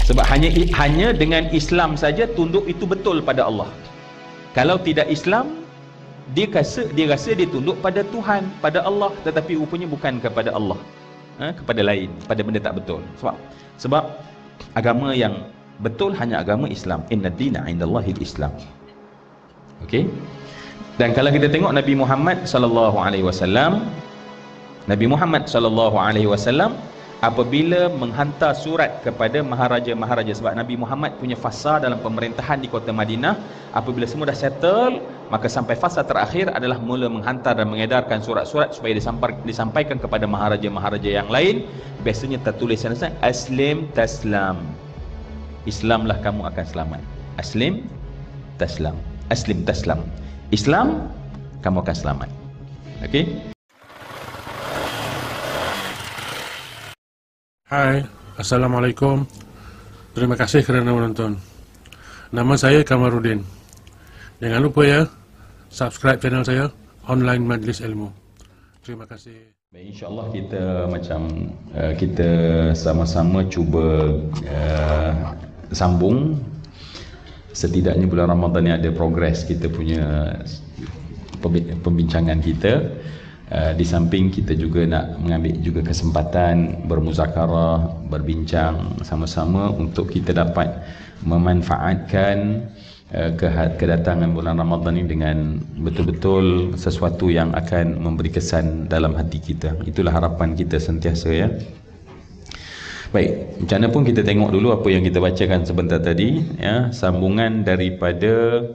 Sebab hanya dengan Islam saja tunduk itu betul pada Allah. Kalau tidak Islam, dia rasa dia tunduk pada Tuhan, pada Allah, tetapi rupanya bukan kepada Allah, kepada lain, pada benda tak betul. Sebab agama yang betul hanya agama Islam. Inna dina indallahil Islam. Okey. Dan kalau kita tengok Nabi Muhammad sallallahu alaihi wasallam, apabila menghantar surat kepada maharaja-maharaja, sebab Nabi Muhammad punya fasa dalam pemerintahan di kota Madinah, apabila semua dah settle, maka sampai fasa terakhir adalah mula menghantar dan mengedarkan surat-surat supaya disampaikan kepada maharaja-maharaja yang lain. Biasanya tertulis sana, aslim taslam, Islamlah kamu akan selamat. Aslim taslam, aslim taslam, Islam kamu akan selamat. Okey. Hai, Assalamualaikum. Terima kasih kerana menonton. Nama saya Kamarudin. Jangan lupa ya, subscribe channel saya, Online Majlis Ilmu. Terima kasih. Baik, insyaAllah kita sama-sama cuba sambung. Setidaknya bulan Ramadan ni ada progres kita punya pembincangan kita. Di samping kita juga nak mengambil juga kesempatan bermuzakarah, berbincang sama-sama untuk kita dapat memanfaatkan kedatangan bulan Ramadan ini dengan betul-betul sesuatu yang akan memberi kesan dalam hati kita. Itulah harapan kita sentiasa ya. Baik, macam mana pun kita tengok dulu apa yang kita bacakan sebentar tadi ya, sambungan daripada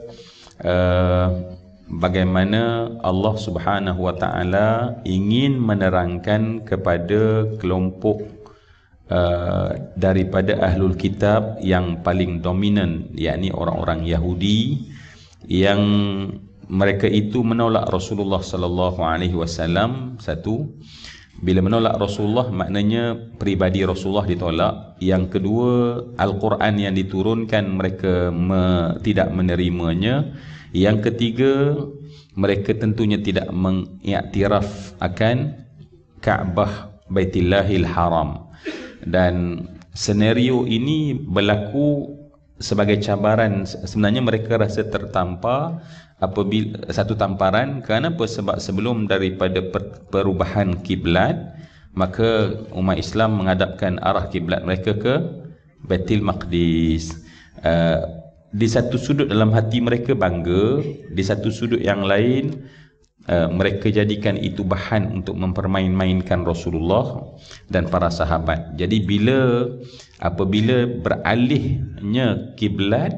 bagaimana Allah Subhanahu wa taala ingin menerangkan kepada kelompok daripada ahlul kitab yang paling dominan, yakni orang-orang Yahudi, yang mereka itu menolak Rasulullah sallallahu alaihi wasallam. Satu, bila menolak Rasulullah maknanya peribadi Rasulullah ditolak. Yang kedua, Al-Quran yang diturunkan mereka tidak menerimanya. Yang ketiga, mereka tentunya tidak mengiktiraf akan Kaabah Baitillahil Haram. Dan senario ini berlaku sebagai cabaran. Sebenarnya mereka rasa tertampar apabila satu tamparan. Kenapa? Sebab sebelum daripada perubahan kiblat, maka umat Islam menghadapkan arah kiblat mereka ke Baitul Maqdis. Di satu sudut dalam hati mereka bangga, di satu sudut yang lain mereka jadikan itu bahan untuk mempermain-mainkan Rasulullah dan para sahabat. Jadi apabila beralihnya kiblat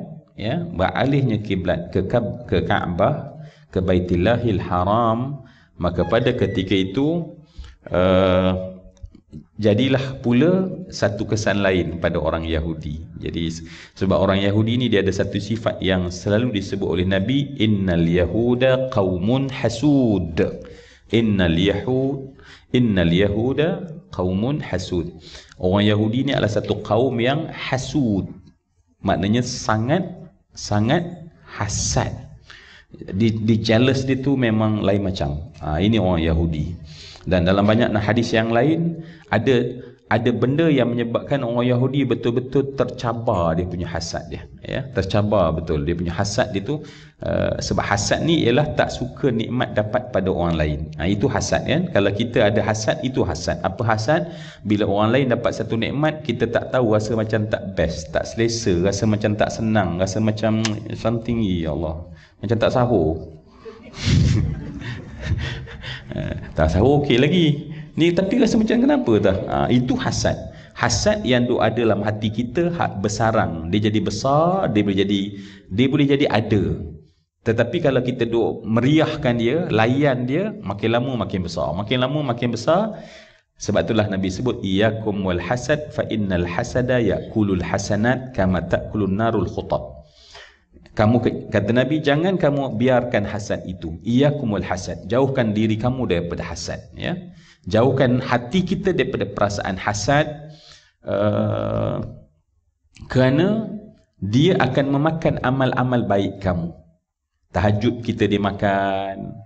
ke Kaabah, ke Baitillahil Haram, maka pada ketika itu jadilah pula satu kesan lain pada orang Yahudi. Jadi sebab orang Yahudi ni dia ada satu sifat yang selalu disebut oleh Nabi, innal yahuda qaumun hasud. Innal yahuda qaumun hasud. Orang Yahudi ni adalah satu kaum yang hasud. Maknanya sangat hasad. Di jealous dia tu memang lain macam. Ini orang Yahudi. Dan dalam banyak hadis yang lain ada benda yang menyebabkan orang Yahudi betul-betul tercabar dia punya hasad dia, ya, tercabar betul dia punya hasad dia tu. Sebab hasad ni ialah tak suka nikmat dapat pada orang lain. Itu hasad kan. Kalau kita ada hasad, itu hasad. Apa hasad? Bila orang lain dapat satu nikmat, kita tak tahu, rasa macam tak best, tak selesa, rasa macam tak senang, rasa macam something, ya Allah, macam tak sahur. Tak sahur okey lagi ni, tapi rasa macam kenapa tak? Itu hasad. Hasad yang ada dalam hati kita bersarang, dia jadi besar, dia boleh jadi ada. Tetapi kalau kita duk meriahkan dia, layan dia, makin lama makin besar, makin lama makin besar. Sebab itulah Nabi sebut iyyakum wal hasad fa innal hasada yakulul hasanat kama takulun narul khutab. Kata Nabi, jangan kamu biarkan hasad itu. Iyyakumul hasad, jauhkan diri kamu daripada hasad, ya. Jauhkan hati kita daripada perasaan hasad, kerana dia akan memakan amal-amal baik kamu. Tahajud kita dimakan,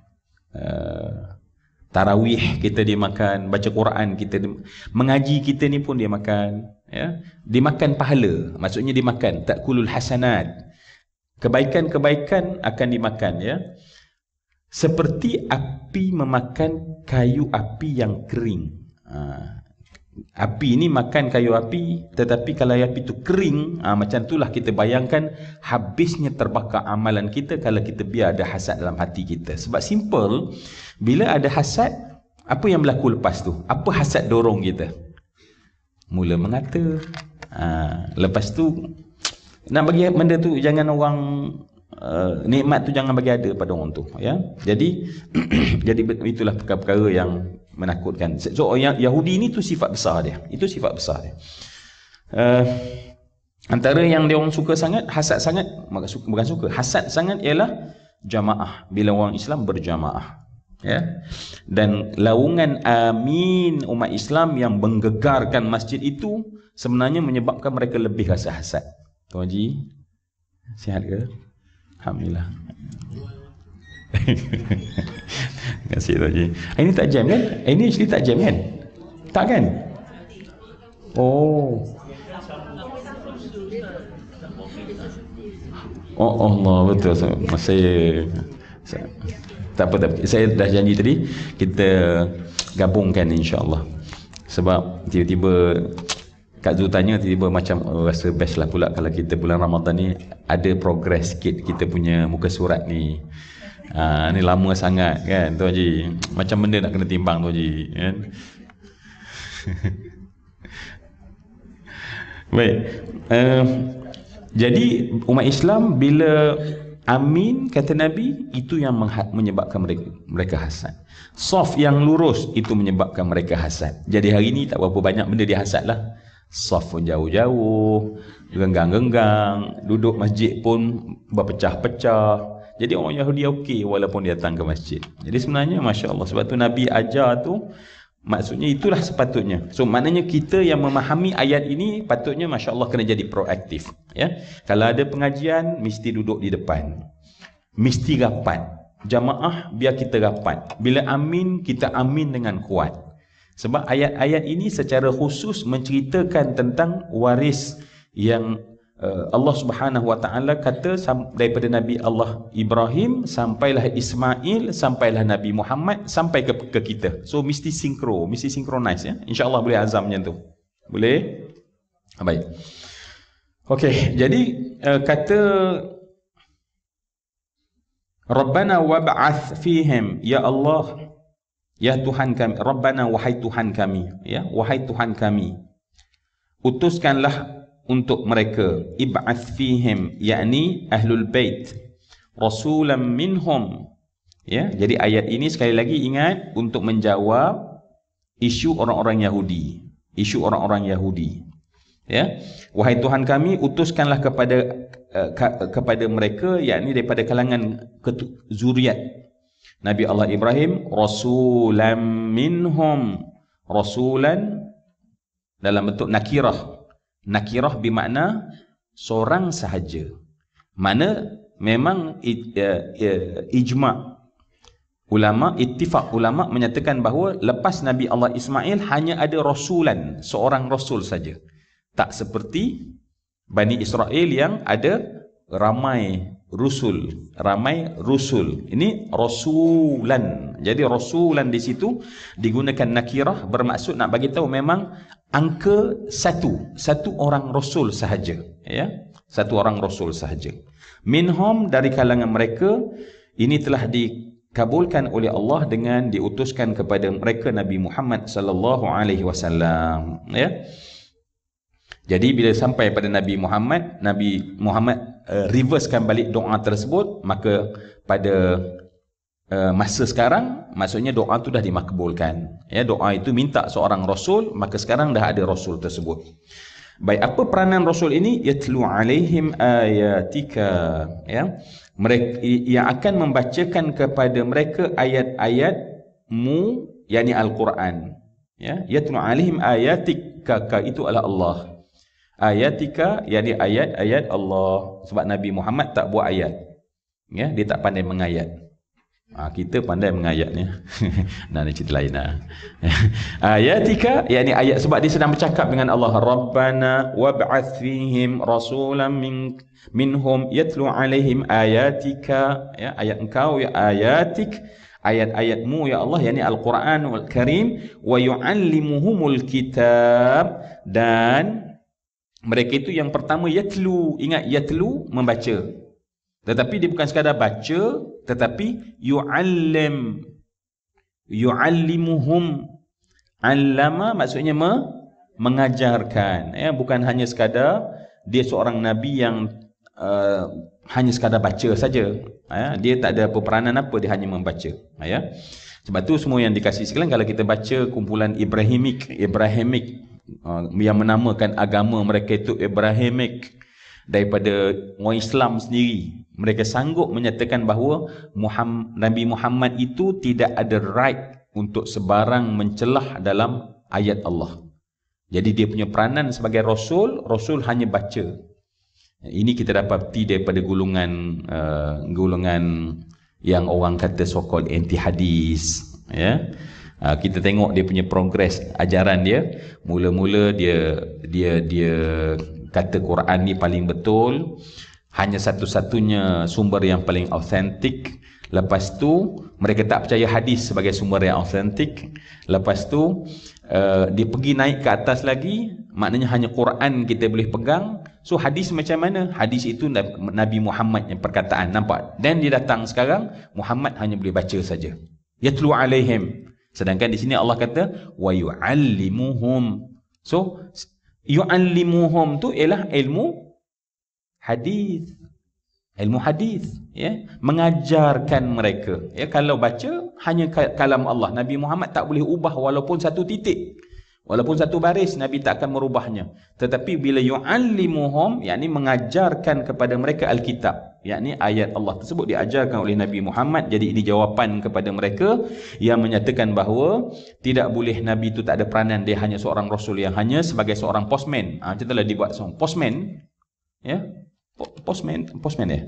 tarawih kita dimakan, baca Quran kita mengaji kita ni pun dia makan, ya, dimakan pahala, maksudnya dimakan takulul hasanat, kebaikan-kebaikan akan dimakan, ya, seperti api memakan kayu api yang kering. Api ni makan kayu api, tetapi kalau api tu kering, macam itulah kita bayangkan habisnya terbakar amalan kita kalau kita biar ada hasad dalam hati kita. Sebab simple, bila ada hasad, apa yang berlaku lepas tu? Apa hasad dorong kita? Mula mengata. Lepas tu nak bagi benda tu, jangan orang nikmat tu jangan bagi ada pada orang tu, ya. Jadi jadi itulah perkara-perkara yang menakutkan. So yang Yahudi ni tu sifat besar dia. Itu sifat besar dia. Antara yang dia orang suka sangat, hasad sangat, bukan suka, hasad sangat ialah jamaah. Bila orang Islam berjamaah, ya. Dan laungan amin umat Islam yang menggegarkan masjid itu sebenarnya menyebabkan mereka lebih rasa hasad. Tuan Haji, sihat ke? Alhamdulillah. Terima kasih Tuan Haji. Ini tak jam kan? Ini actually tak jam kan? Tak kan? Oh. Oh Allah, betul. Saya tak apa. Saya dah janji tadi kita gabungkan insya-Allah. Sebab tiba-tiba Kak Zul tanya, tiba-tiba macam rasa best lah pula kalau kita bulan Ramadan ni ada progress sikit kita punya muka surat ni. Ni lama sangat kan Tuan Haji, macam benda nak kena timbang Tuan Haji, kan. Baik, jadi umat Islam bila amin kata Nabi, itu yang menyebabkan mereka hasad. Saf yang lurus itu menyebabkan mereka hasad. Jadi hari ni tak berapa banyak benda dia hasad lah. Saf pun jauh-jauh, genggang-genggang, duduk masjid pun berpecah-pecah. Jadi orang Yahudi okey walaupun dia datang ke masjid. Jadi sebenarnya Masya Allah, sebab tu Nabi ajar tu, maksudnya itulah sepatutnya. So maknanya kita yang memahami ayat ini patutnya Masya Allah kena jadi proaktif, ya. Kalau ada pengajian mesti duduk di depan, mesti rapat. Jamaah biar kita rapat. Bila amin, kita amin dengan kuat. Sebab ayat-ayat ini secara khusus menceritakan tentang waris yang Allah Subhanahu Wa Taala kata daripada Nabi Allah Ibrahim sampailah Ismail, sampailah Nabi Muhammad, sampai ke kita. So mesti synchronize, ya. InsyaAllah boleh azam macam tu. Boleh? Baik. Okey, jadi kata Rabbana wab'ath fihim, ya Allah, ya Tuhan kami, Rabbana, wahai Tuhan kami, ya, wahai Tuhan kami, utuskanlah untuk mereka, ib'ath fihim, yakni ahlul bait, rasulan minhum, ya. Jadi ayat ini sekali lagi ingat untuk menjawab isu orang-orang Yahudi, ya. Wahai Tuhan kami, utuskanlah kepada mereka, yakni daripada kalangan zuriat Nabi Allah Ibrahim, rasulan minhum, rasulan dalam bentuk nakirah. Nakirah bermakna seorang sahaja. Mana memang ijma' ulama, ittifaq ulama menyatakan bahawa lepas Nabi Allah Ismail hanya ada rasulan, seorang rasul saja. Tak seperti Bani Israel yang ada ramai rusul. Ini rasulan. Jadi rasulan di situ digunakan nakirah, bermaksud nak bagi tahu memang angka satu orang rasul sahaja, ya. Satu orang rasul sahaja. Minhum, dari kalangan mereka, ini telah dikabulkan oleh Allah dengan diutuskan kepada mereka Nabi Muhammad sallallahu alaihi wasallam, ya. Jadi bila sampai pada Nabi Muhammad reversekan balik doa tersebut, maka pada masa sekarang, maksudnya doa itu dah dimakbulkan, ya. Doa itu minta seorang rasul, maka sekarang dah ada rasul tersebut. Baik, apa peranan rasul ini? Yatlu alaihim ayatika, ya. Mereka yang akan membacakan kepada mereka ayat-ayatmu, yakni Al-Quran, ya. Yatlu alaihim ayatika, itu adalah Allah. Ayatika, yakni ayat-ayat Allah. Sebab Nabi Muhammad tak buat ayat, ya, dia tak pandai mengayat. Kita pandai mengayatnya. Nah, ini cerita lain lah. Ayatika, yakni ayat, sebab dia sedang bercakap dengan Allah. Rabbana wab'ath fihim rasulan minhum yatlu alaihim ayatika, ya, ayat engkau, ya, ayatik, ayat-ayatmu ya Allah, yakni Al-Quranul Karim, wa yu'allimuhumul kitab, dan mereka itu yang pertama yatlu, ingat yatlu, membaca. Tetapi dia bukan sekadar baca, tetapi yu'allimuhum. Allama maksudnya mengajarkan, ya, bukan hanya sekadar dia seorang nabi yang hanya sekadar baca saja, ya. Dia tak ada peranan apa, dia hanya membaca, ya. Sebab tu semua yang dikasih sekalian, kalau kita baca kumpulan Ibrahimik yang menamakan agama mereka itu Ibrahimik, daripada orang Islam sendiri, mereka sanggup menyatakan bahawa Nabi Muhammad itu tidak ada right untuk sebarang mencelah dalam ayat Allah. Jadi dia punya peranan sebagai Rasul hanya baca. Ini kita dapati daripada golongan yang orang kata so-called anti hadis, ya. Kita tengok dia punya progres ajaran dia. Mula-mula dia kata Quran ni paling betul, hanya satu-satunya sumber yang paling autentik. Lepas tu mereka tak percaya hadis sebagai sumber yang autentik. Lepas tu dia pergi naik ke atas lagi, maknanya hanya Quran kita boleh pegang. So hadis macam mana? Hadis itu Nabi Muhammad yang perkataan, nampak? Dan dia datang sekarang, Muhammad hanya boleh baca saja. Yatlu alaihim. Sedangkan di sini Allah kata wa yu'allimuhum. So yu'allimuhum tu ialah ilmu hadis. Ilmu hadis, ya, mengajarkan mereka. Ya, kalau baca hanya kalam Allah. Nabi Muhammad tak boleh ubah walaupun satu titik, walaupun satu baris, Nabi tak akan merubahnya. Tetapi bila yu'allimuhum, yakni mengajarkan kepada mereka Alkitab, yakni ayat Allah tersebut diajarkan oleh Nabi Muhammad. Jadi ini jawapan kepada mereka yang menyatakan bahawa tidak boleh Nabi itu tak ada peranan, dia hanya seorang Rasul yang hanya sebagai seorang postman. Macam itulah dibuat seorang postman, ya. Postman ya?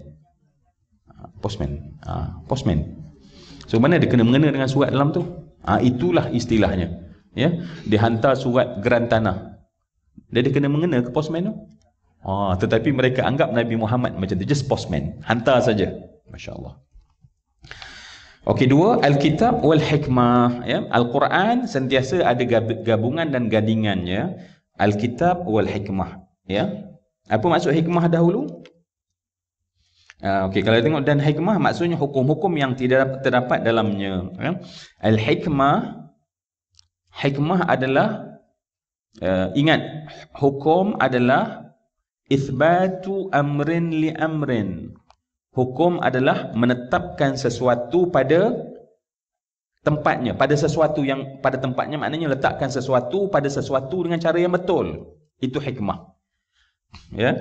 Postman. So mana dia kena mengena dengan surat dalam tu? Itulah istilahnya. Ya, dia hantar surat geran tanah. Dia kena mengena ke postman tu? Tetapi mereka anggap Nabi Muhammad macam tu, just postman, hantar saja. Masya-Allah. Okey, dua, Alkitab wal hikmah, ya. Al-Quran sentiasa ada gabungan dan gandingannya. Alkitab wal hikmah, ya. Apa maksud hikmah dahulu? Okey, kalau tengok dan hikmah maksudnya hukum-hukum yang tidak terdapat dalamnya, ya. Al-hikmah, hikmah adalah ingat, hukum adalah itsbatu amrin li amrin. Hukum adalah menetapkan sesuatu pada tempatnya, pada sesuatu yang pada tempatnya, maknanya letakkan sesuatu pada sesuatu dengan cara yang betul. Itu hikmah. Ya.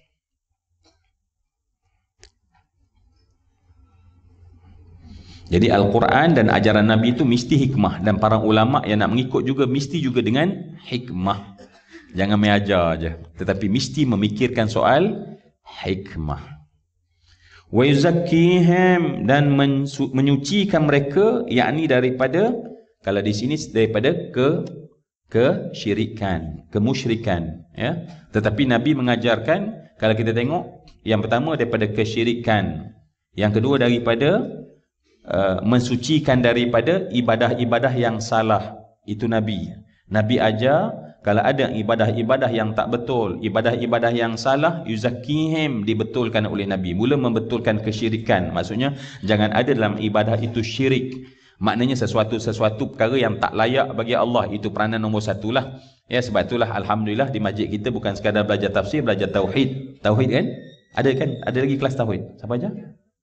Jadi Al-Quran dan ajaran Nabi itu mesti hikmah, dan para ulama yang nak mengikut juga mesti juga dengan hikmah. Jangan main ajar aja, tetapi mesti memikirkan soal hikmah. Wa yuzakkihim, dan menyucikan mereka, yakni daripada, kalau di sini daripada kesyirikan, kemusyrikan, ya. Tetapi Nabi mengajarkan, kalau kita tengok, yang pertama daripada kesyirikan, yang kedua daripada mensucikan daripada ibadah-ibadah yang salah. Itu Nabi ajar, kalau ada ibadah-ibadah yang tak betul, ibadah-ibadah yang salah, yuzakkihim, dibetulkan oleh Nabi. Mula membetulkan kesyirikan, maksudnya jangan ada dalam ibadah itu syirik. Maknanya sesuatu perkara yang tak layak bagi Allah. Itu peranan nombor satu lah. Ya, sebab itulah Alhamdulillah di masjid kita bukan sekadar belajar tafsir, belajar tauhid. Tauhid kan? Ada kan? Ada lagi kelas tauhid. Siapa aja?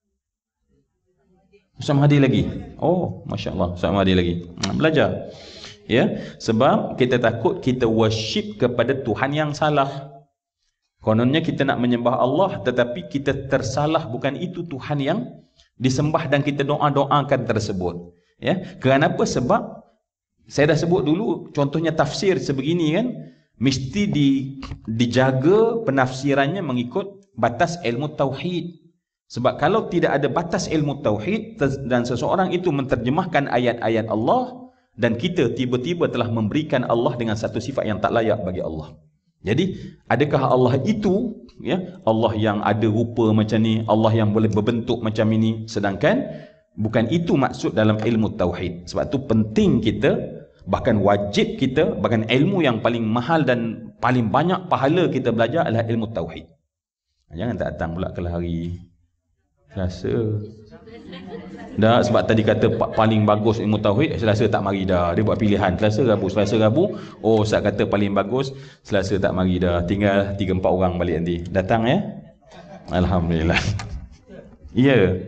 Ustaz Mahdi lagi? Oh, Masya Allah, Ustaz Mahdi lagi. Belajar. Ya, sebab kita takut kita worship kepada Tuhan yang salah. Kononnya kita nak menyembah Allah, tetapi kita tersalah, bukan itu Tuhan yang disembah dan kita doa-doakan tersebut. Ya, kenapa? Sebab saya dah sebut dulu, contohnya tafsir sebegini kan, mesti dijaga penafsirannya mengikut batas ilmu tauhid. Sebab kalau tidak ada batas ilmu tauhid dan seseorang itu menterjemahkan ayat-ayat Allah dan kita tiba-tiba telah memberikan Allah dengan satu sifat yang tak layak bagi Allah. Jadi, adakah Allah itu, ya, Allah yang ada rupa macam ni, Allah yang boleh berbentuk macam ini, sedangkan bukan itu maksud dalam ilmu tauhid. Sebab tu penting kita, bahkan wajib kita, bahkan ilmu yang paling mahal dan paling banyak pahala kita belajar adalah ilmu tauhid. Jangan tak datang pula kalau hari Selasa. Dah, sebab tadi kata paling bagus ilmu tauhid, Selasa tak mari dah. Dia buat pilihan Selasa Rabu. Oh, Ustaz kata paling bagus, Selasa tak mari dah. Tinggal 3-4 orang balik nanti. Datang ya? Alhamdulillah. Ya.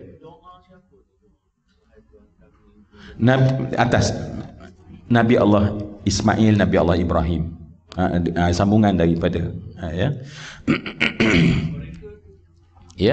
Atas Nabi Allah Ismail, Nabi Allah Ibrahim. Sambungan daripada ya. Ya.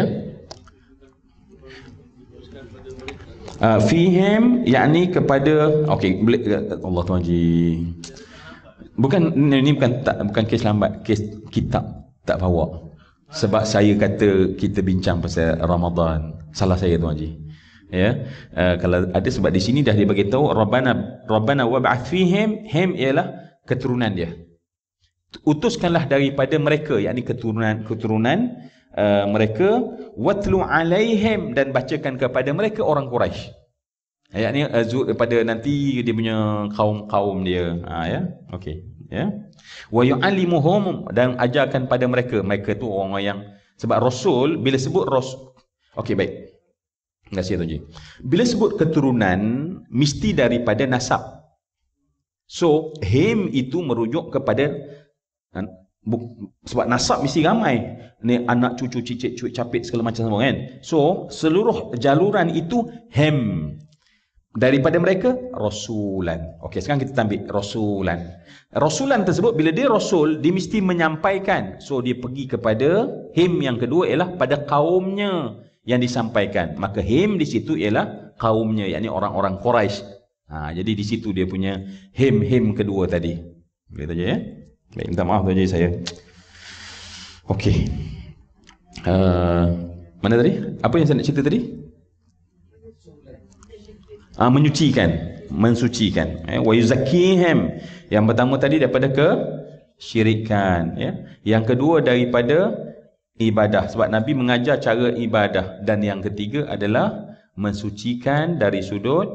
Fihim, yakni kepada, okey, Allah Tuhan Haji. Bukan, ini bukan kes lambat, kes kitab tak bawa. Sebab saya kata kita bincang pasal Ramadan. Salah saya Tuan Haji. Ya. Kalau ada, sebab di sini dah dia bagi tahu Rabbana wab'ath fihim, him ialah keturunan dia. Utuskanlah daripada mereka, yakni keturunan mereka, watlu alaihim, dan bacakan kepada mereka orang Quraisy. Ayat ni daripada nanti dia punya kaum dia. Ya, okey, ya. Wa yu'allimuhum, dan ajarkan pada mereka. Mereka tu orang yang, sebab rasul bila sebut rasul. Okey, baik. Terima kasih Tuan Ji. Bila sebut keturunan mesti daripada nasab. So, him itu merujuk kepada, sebab nasab mesti ramai, ni anak cucu cicit cuit capit segala macam semua kan. So seluruh jaluran itu hem daripada mereka rasulan. Okey, sekarang kita ambil rasulan tersebut, bila dia rasul dia mesti menyampaikan. So dia pergi kepada him yang kedua ialah pada kaumnya yang disampaikan. Maka him di situ ialah kaumnya, yakni orang-orang Quraisy. Jadi di situ dia punya him kedua tadi. Boleh saja ya. Baik, minta maaf Tuan Haji saya. Okey. Mana tadi? Apa yang saya nak cerita tadi? Menyucikan, mensucikan. Wa yuzakkihim. Yang pertama tadi daripada kesyirikan, ya. Yang kedua daripada ibadah, sebab Nabi mengajar cara ibadah, dan yang ketiga adalah mensucikan dari sudut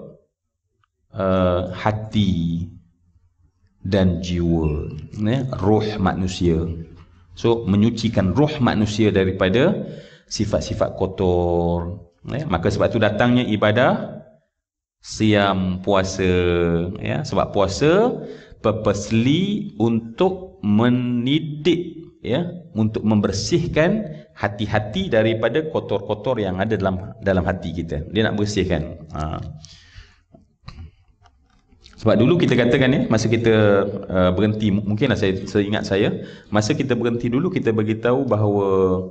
hati dan jiwa, roh manusia. So menyucikan roh manusia daripada sifat-sifat kotor. Maka sebab tu datangnya ibadah siam, puasa, ya. Sebab puasa purposely untuk mendidik, ya, untuk membersihkan hati-hati daripada kotor-kotor yang ada dalam hati kita. Dia nak bersihkan. Sebab dulu kita katakan ya, masa kita berhenti, mungkinlah saya ingat saya, masa kita berhenti dulu kita beritahu bahawa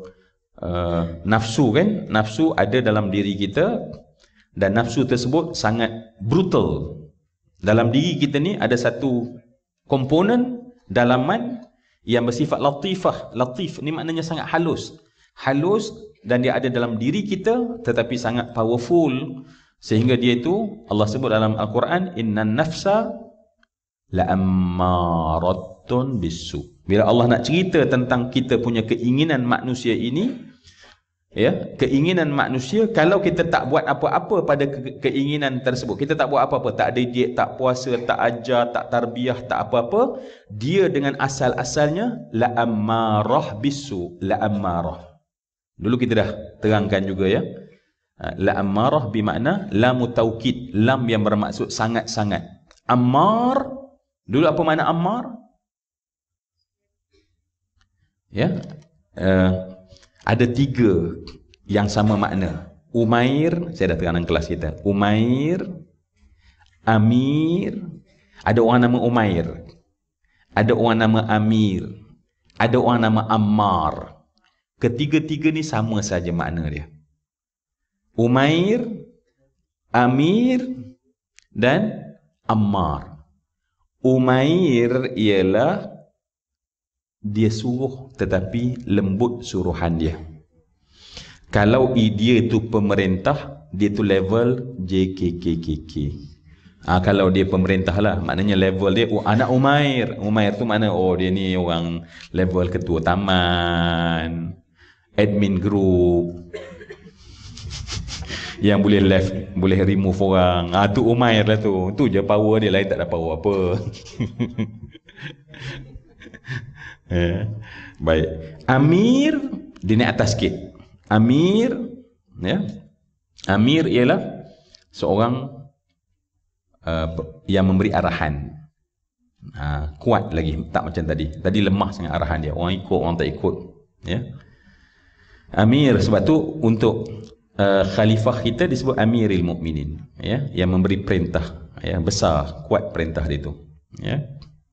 nafsu kan, nafsu ada dalam diri kita, dan nafsu tersebut sangat brutal. Dalam diri kita ni ada satu komponen dalaman yang bersifat latifah. Latif ni maknanya sangat halus. Halus, dan dia ada dalam diri kita tetapi sangat powerful. Sehingga dia itu, Allah sebut dalam Al-Quran, innan nafsa la'ammaratun bisu. Bila Allah nak cerita tentang kita punya keinginan manusia ini, ya, keinginan manusia, kalau kita tak buat apa-apa pada keinginan tersebut, kita tak buat apa-apa, tak didik, tak puasa, tak ajar, tak tarbiyah, tak apa-apa, dia dengan asal-asalnya la'ammarah bisu. La'ammarah, dulu kita dah terangkan juga ya. La'ammarah bermakna lamu taukid, lam yang bermaksud sangat-sangat. Ammar, dulu apa makna ammar? Ya, ada 3 yang sama makna. Umair, saya dah terang dalam kelas kita. Umair, Amir, ada orang nama Umair, ada orang nama Amir, ada orang nama Ammar. Ketiga-tiga ni sama saja makna dia. Umair, Amir dan Ammar. Umair ialah dia suruh tetapi lembut suruhan dia. Kalau dia tu pemerintah, dia tu level JKKKK. Kalau dia pemerintah lah, maknanya level dia anak Umair. Umair tu mana? Dia ni orang level ketua taman, admin group, yang boleh boleh remove orang. Tu Umair lah tu. Tu je power dia, lain tak ada power apa. Baik. Amir dia naik atas sikit. Amir, ya. Amir ialah seorang yang memberi arahan. Kuat lagi, tak macam tadi. Tadi lemah sangat arahan dia. Orang ikut, orang tak ikut. Ya. Amir, sebab tu untuk khalifah kita disebut Amiril Mukminin, ya, yang memberi perintah, ya, besar, kuat perintah dia tu, ya.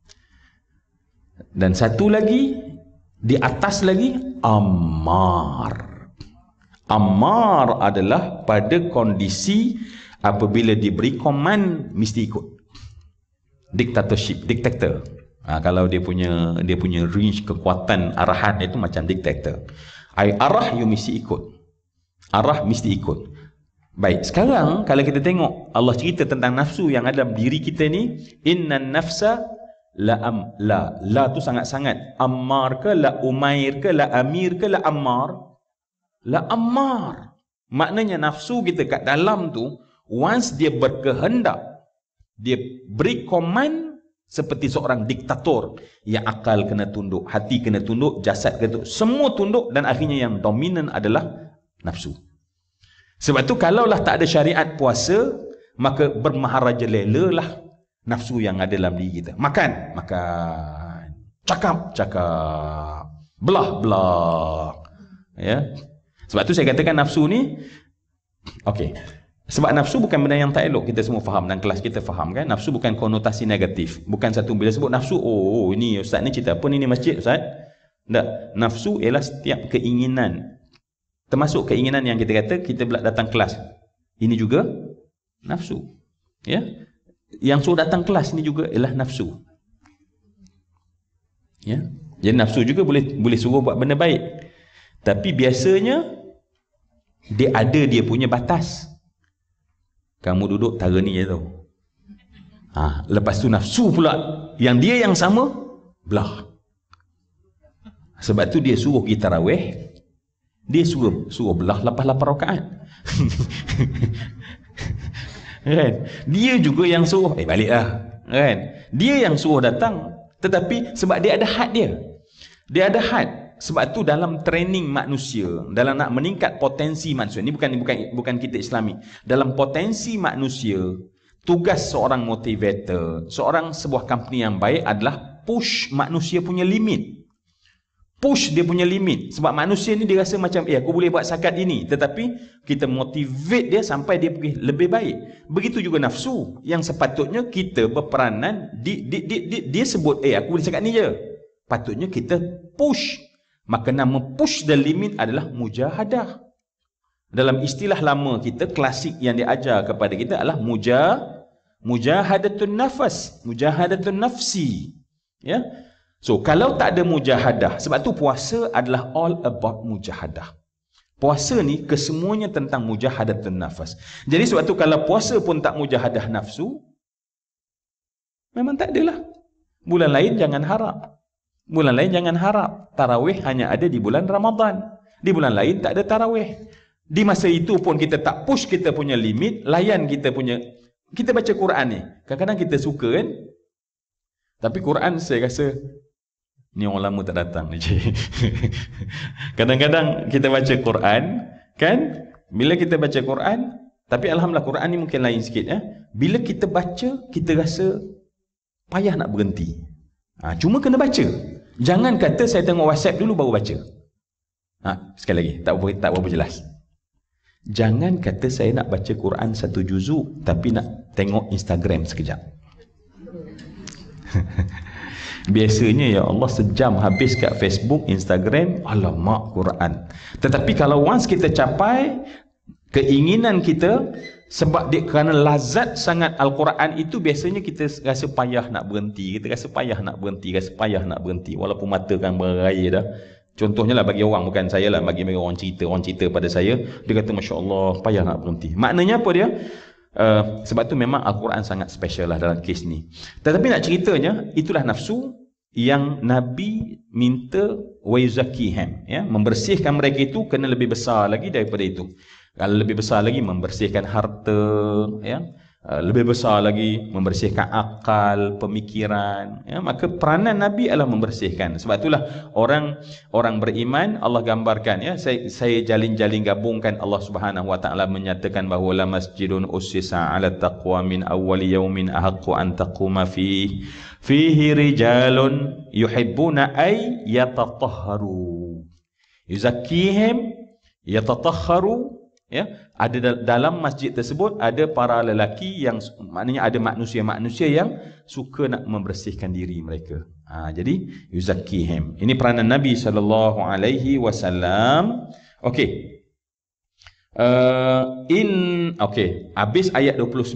Dan satu lagi di atas lagi, Ammar. Ammar adalah pada kondisi apabila diberi command mesti ikut. Dictatorship, dictator. Kalau dia punya range kekuatan arahan itu macam dictator. Arah you mesti ikut. Arah mesti ikut. Baik, sekarang kalau kita tengok Allah cerita tentang nafsu yang ada dalam diri kita ni, innan nafsa la tu sangat-sangat. Ammar ke, la Umair ke, la Amir ke, la Ammar? La Ammar. Maknanya nafsu kita kat dalam tu, once dia berkehendak, dia beri command seperti seorang diktator, yang akal kena tunduk, hati kena tunduk, jasad kena tunduk, semua tunduk, dan akhirnya yang dominan adalah nafsu. Sebab tu kalaulah tak ada syariat puasa, maka bermaharaja lela lah nafsu yang ada dalam diri kita. Makan, cakap, belah, ya. Sebab tu saya katakan nafsu ni, okey. Sebab nafsu bukan benda yang tak elok, kita semua faham, dan kelas kita faham kan. Nafsu bukan konotasi negatif. Bukan satu bila sebut nafsu, ini ustaz ni cerita apa ni masjid ustaz? Tak. Nafsu ialah setiap keinginan. Termasuk keinginan yang kita kata kita pula datang kelas. Ini juga nafsu. Ya. Yang suruh datang kelas ni juga ialah nafsu. Ya. Jadi nafsu juga boleh suruh buat benda baik. Tapi biasanya dia ada dia punya batas. Kamu duduk tara ni je tau. Lepas tu nafsu pula yang dia yang sama belah. Sebab tu dia suruh kita tarawih, dia suruh belah 8 rakaat. Kan? Dia juga yang suruh baliklah, kan? Dia yang suruh datang, tetapi sebab dia ada had dia. Dia ada had. Sebab tu dalam training manusia, dalam nak meningkat potensi manusia, ni bukan kita Islami. Dalam potensi manusia, tugas seorang motivator, sebuah company yang baik adalah push manusia punya limit. Push dia punya limit. Sebab manusia ni dia rasa macam, aku boleh buat sakat ini. Tetapi kita motivate dia sampai dia pergi lebih baik. Begitu juga nafsu. Yang sepatutnya kita berperanan, dia sebut, aku boleh sakat ni je. Patutnya kita push. Maka nama push the limit adalah mujahadah. Dalam istilah lama kita, klasik yang diajar kepada kita adalah mujahadatun nafas, mujahadatun nafsi. Ya. So kalau tak ada mujahadah, sebab tu puasa adalah all about mujahadah. Puasa ni kesemuanya tentang mujahadatun nafas. Jadi sebab tu kalau puasa pun tak mujahadah nafsu, memang tak adalah. Bulan lain jangan harap. Bulan lain jangan harap. Tarawih hanya ada di bulan Ramadan. Di bulan lain tak ada tarawih. Di masa itu pun kita tak push kita punya limit, layan kita punya. Kita baca Quran ni, kadang-kadang kita suka kan. Tapi Quran saya rasa ni orang lama tak datang ni. Kadang-kadang kita baca Quran kan, bila kita baca Quran, tapi alhamdulillah Quran ni mungkin lain sikit ya. Bila kita baca, kita rasa payah nak berhenti. Cuma kena baca. Jangan kata saya tengok WhatsApp dulu baru baca. Sekali lagi, tak berapa jelas. Jangan kata saya nak baca Quran 1 juzuk tapi nak tengok Instagram sekejap. Biasanya ya Allah sejam habis kat Facebook, Instagram, alamak Quran. Tetapi kalau once kita capai keinginan kita, sebab dia kerana lazat sangat Al-Quran itu, biasanya kita rasa payah nak berhenti. Kita rasa payah nak berhenti, walaupun mata kan beraya dah. Contohnya lah bagi orang, bukan saya lah, bagi orang cerita pada saya, dia kata Masya Allah payah nak berhenti. Maknanya apa dia? Sebab tu memang Al-Quran sangat special lah dalam kes ni. Tetapi nak ceritanya, itulah nafsu yang Nabi minta wa yuzakihim, ya, membersihkan mereka itu kena lebih besar lagi daripada itu. Kalau lebih besar lagi, membersihkan harta, ya, lebih besar lagi membersihkan akal, pemikiran, ya, maka peranan Nabi adalah membersihkan. Sebab itulah orang beriman Allah gambarkan, ya, saya jalin gabungkan. Allah Subhanahu wa taala menyatakan bahawa la masjidun ussisa 'ala taqwa min awwali yaumin ahaqqu an taquma fihi rijalun yuhibbuna ay yatatahharu yuzakkihim yatatahharu. Ya, ada dalam masjid tersebut ada para lelaki yang, maknanya ada manusia-manusia yang suka nak membersihkan diri mereka. Jadi yuzakkihim. Ini peranan Nabi SAW. Okey. Habis ayat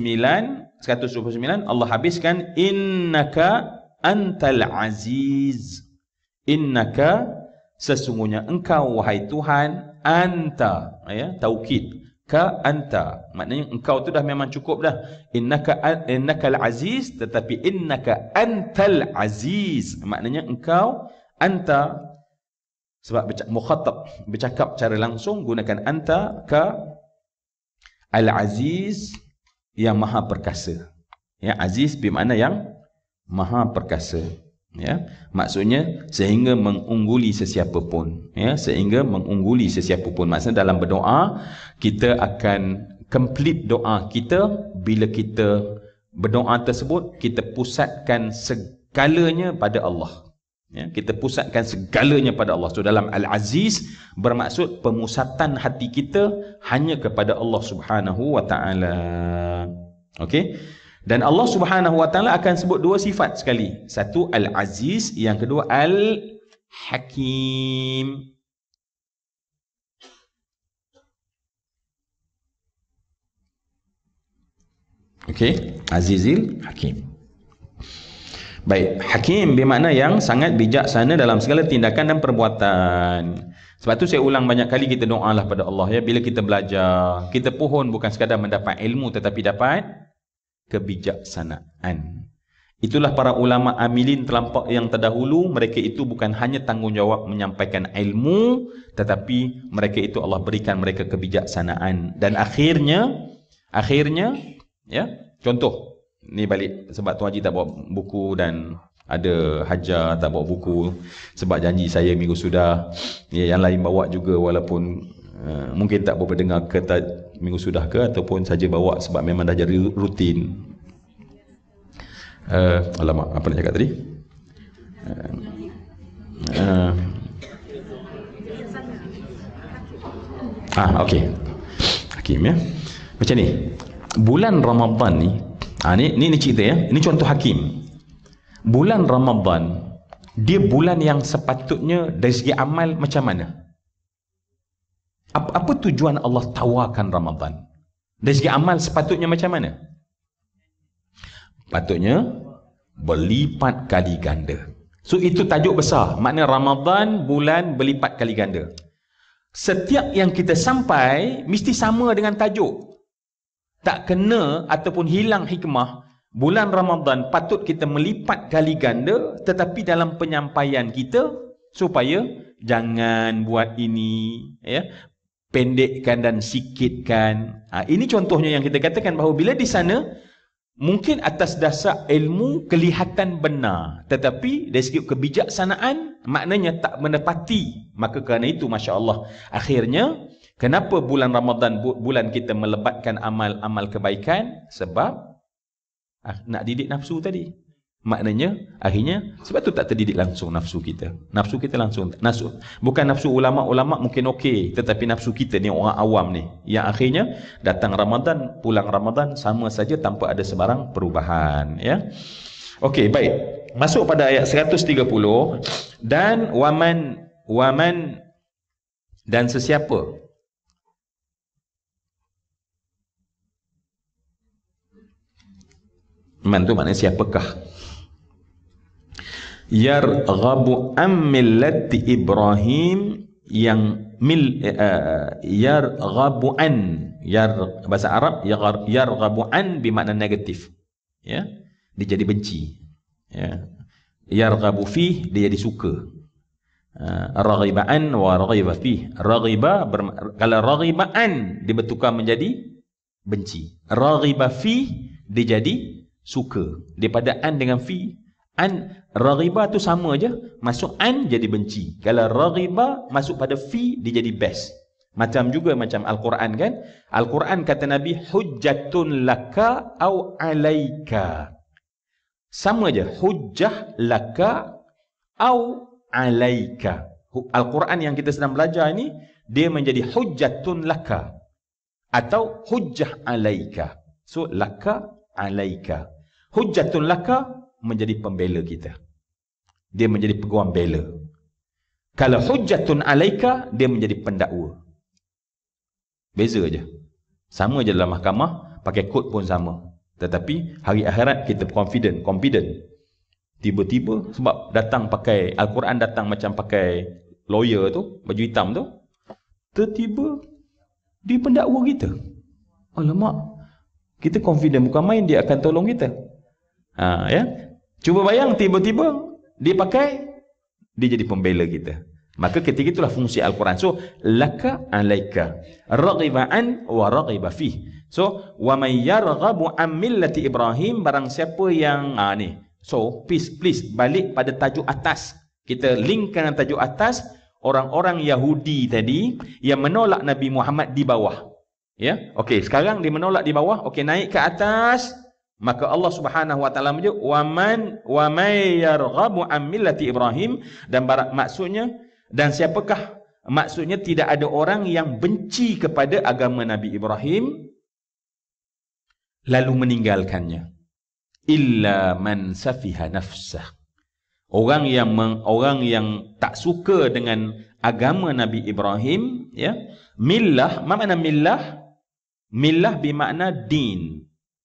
129 Allah habiskan innaka antal aziz. Innaka, sesungguhnya engkau wahai Tuhan, anta, ya, taukid, ka anta, maknanya engkau tu dah memang cukup dah. Innakal aziz, tetapi innaka antal aziz, maknanya engkau, anta, sebab mukhatab bercakap cara langsung gunakan anta, ka al aziz, yang maha perkasa. Ya, aziz bermakna yang maha perkasa. Ya, maksudnya sehingga mengungguli sesiapa pun, ya, sehingga mengungguli sesiapa pun. Maksudnya dalam berdoa kita akan complete doa kita bila kita berdoa tersebut kita pusatkan segalanya pada Allah. Ya, kita pusatkan segalanya pada Allah. So dalam Al-Aziz bermaksud pemusatan hati kita hanya kepada Allah Subhanahu wa taala. Okey? Dan Allah Subhanahu wa taala akan sebut dua sifat sekali. Satu Al-Aziz, yang kedua Al-Hakim. Okey, Azizil Hakim. Baik, Hakim bermakna yang sangat bijaksana dalam segala tindakan dan perbuatan. Sebab tu saya ulang banyak kali, kita doalah pada Allah, ya, bila kita belajar, kita pohon bukan sekadar mendapat ilmu tetapi dapat kebijaksanaan. Itulah para ulama amilin terlampau yang terdahulu, mereka itu bukan hanya tanggungjawab menyampaikan ilmu, tetapi mereka itu Allah berikan mereka kebijaksanaan. Dan akhirnya, ya, contoh ni balik sebab Tuan Haji tak bawa buku dan ada Hajar tak bawa buku sebab janji saya minggu sudah, ya, yang lain bawa juga walaupun mungkin tak berapa dengar ke minggu sudah ke, ataupun saja bawa sebab memang dah jadi rutin. Alamak, apa nak cakap tadi? Okey. Hakim, ya. Macam ni. Bulan Ramadan ni, ni cerita, ya. Ini contoh Hakim. Bulan Ramadan dia bulan yang sepatutnya dari segi amal macam mana? Apa tujuan Allah tawarkan Ramadan? Dari segi amal sepatutnya macam mana? Patutnya berlipat kali ganda. So itu tajuk besar. Makna Ramadan bulan berlipat kali ganda. Setiap yang kita sampai mesti sama dengan tajuk. Tak kena ataupun hilang hikmah. Bulan Ramadan patut kita melipat kali ganda, tetapi dalam penyampaian kita supaya jangan buat ini, ya, pendekkan dan sikitkan. Ini contohnya yang kita katakan bahawa bila di sana mungkin atas dasar ilmu kelihatan benar, tetapi dari segi kebijaksanaan maknanya tak menepati. Maka kerana itu, Masya Allah, akhirnya kenapa bulan Ramadan bulan kita melebatkan amal-amal kebaikan? Sebab nak didik nafsu tadi. Maknanya akhirnya sebab tu tak terdidik langsung nafsu kita. Nafsu kita langsung bukan nafsu ulama-ulama mungkin okey, tetapi nafsu kita ni orang awam ni yang akhirnya datang Ramadan, pulang Ramadan sama saja tanpa ada sebarang perubahan, ya. Okey, baik. Masuk pada ayat 130, dan waman dan sesiapa. Man tu maknanya siapakah? Yarghabu an millati Ibrahim, yang yarghabu an, bahasa Arab yarghabu an bermakna negatif, ya, dia jadi benci, ya. Yarghabu fi, dia jadi suka. Raghiba an wa raghiba fi. Raghiba, kalau raghiba an dia bertukar menjadi benci. Raghiba fi dia jadi suka. Daripada an dengan fi, an raghiba tu sama aja, masuk an jadi benci. Kalau raghiba masuk pada fi, dia jadi best. Macam juga macam Al-Quran kan. Al-Quran kata Nabi, hujjatun laka au alaika. Sama aja, hujjah laka au alaika. Al-Quran yang kita sedang belajar ini, dia menjadi hujjatun laka atau hujjah alaika. So laka alaika. Hujjatun laka menjadi pembela kita, dia menjadi peguam bela. Kalau hujjatun alaika, dia menjadi pendakwa. Beza aja. Sama aja dalam mahkamah, pakai kod pun sama. Tetapi hari akhirat kita confident. Tiba-tiba sebab datang pakai Al-Quran, datang macam pakai lawyer tu, baju hitam tu, tiba-tiba dia pendakwa kita. Alamak, kita confident bukan main dia akan tolong kita. Ya, cuba bayang tiba-tiba dia pakai, dia jadi pembela kita. Maka ketika itulah fungsi Al-Quran. So laka alaika, raghiba an wa raghiba fi. So wa may yarghabu an millati Ibrahim, barang siapa yang ni. So please balik pada tajuk atas. Kita linkkan tajuk atas, orang-orang Yahudi tadi yang menolak Nabi Muhammad di bawah. Ya, okey, sekarang dia menolak di bawah, okey, naik ke atas. Maka Allah Subhanahu wa taala menyebut wa may yarghabu an millati Ibrahim, dan maksudnya, dan siapakah, maksudnya tidak ada orang yang benci kepada agama Nabi Ibrahim lalu meninggalkannya, illa man safiha nafsah. Orang yang tak suka dengan agama Nabi Ibrahim, ya. Millah, apa makna millah? Millah bermakna din,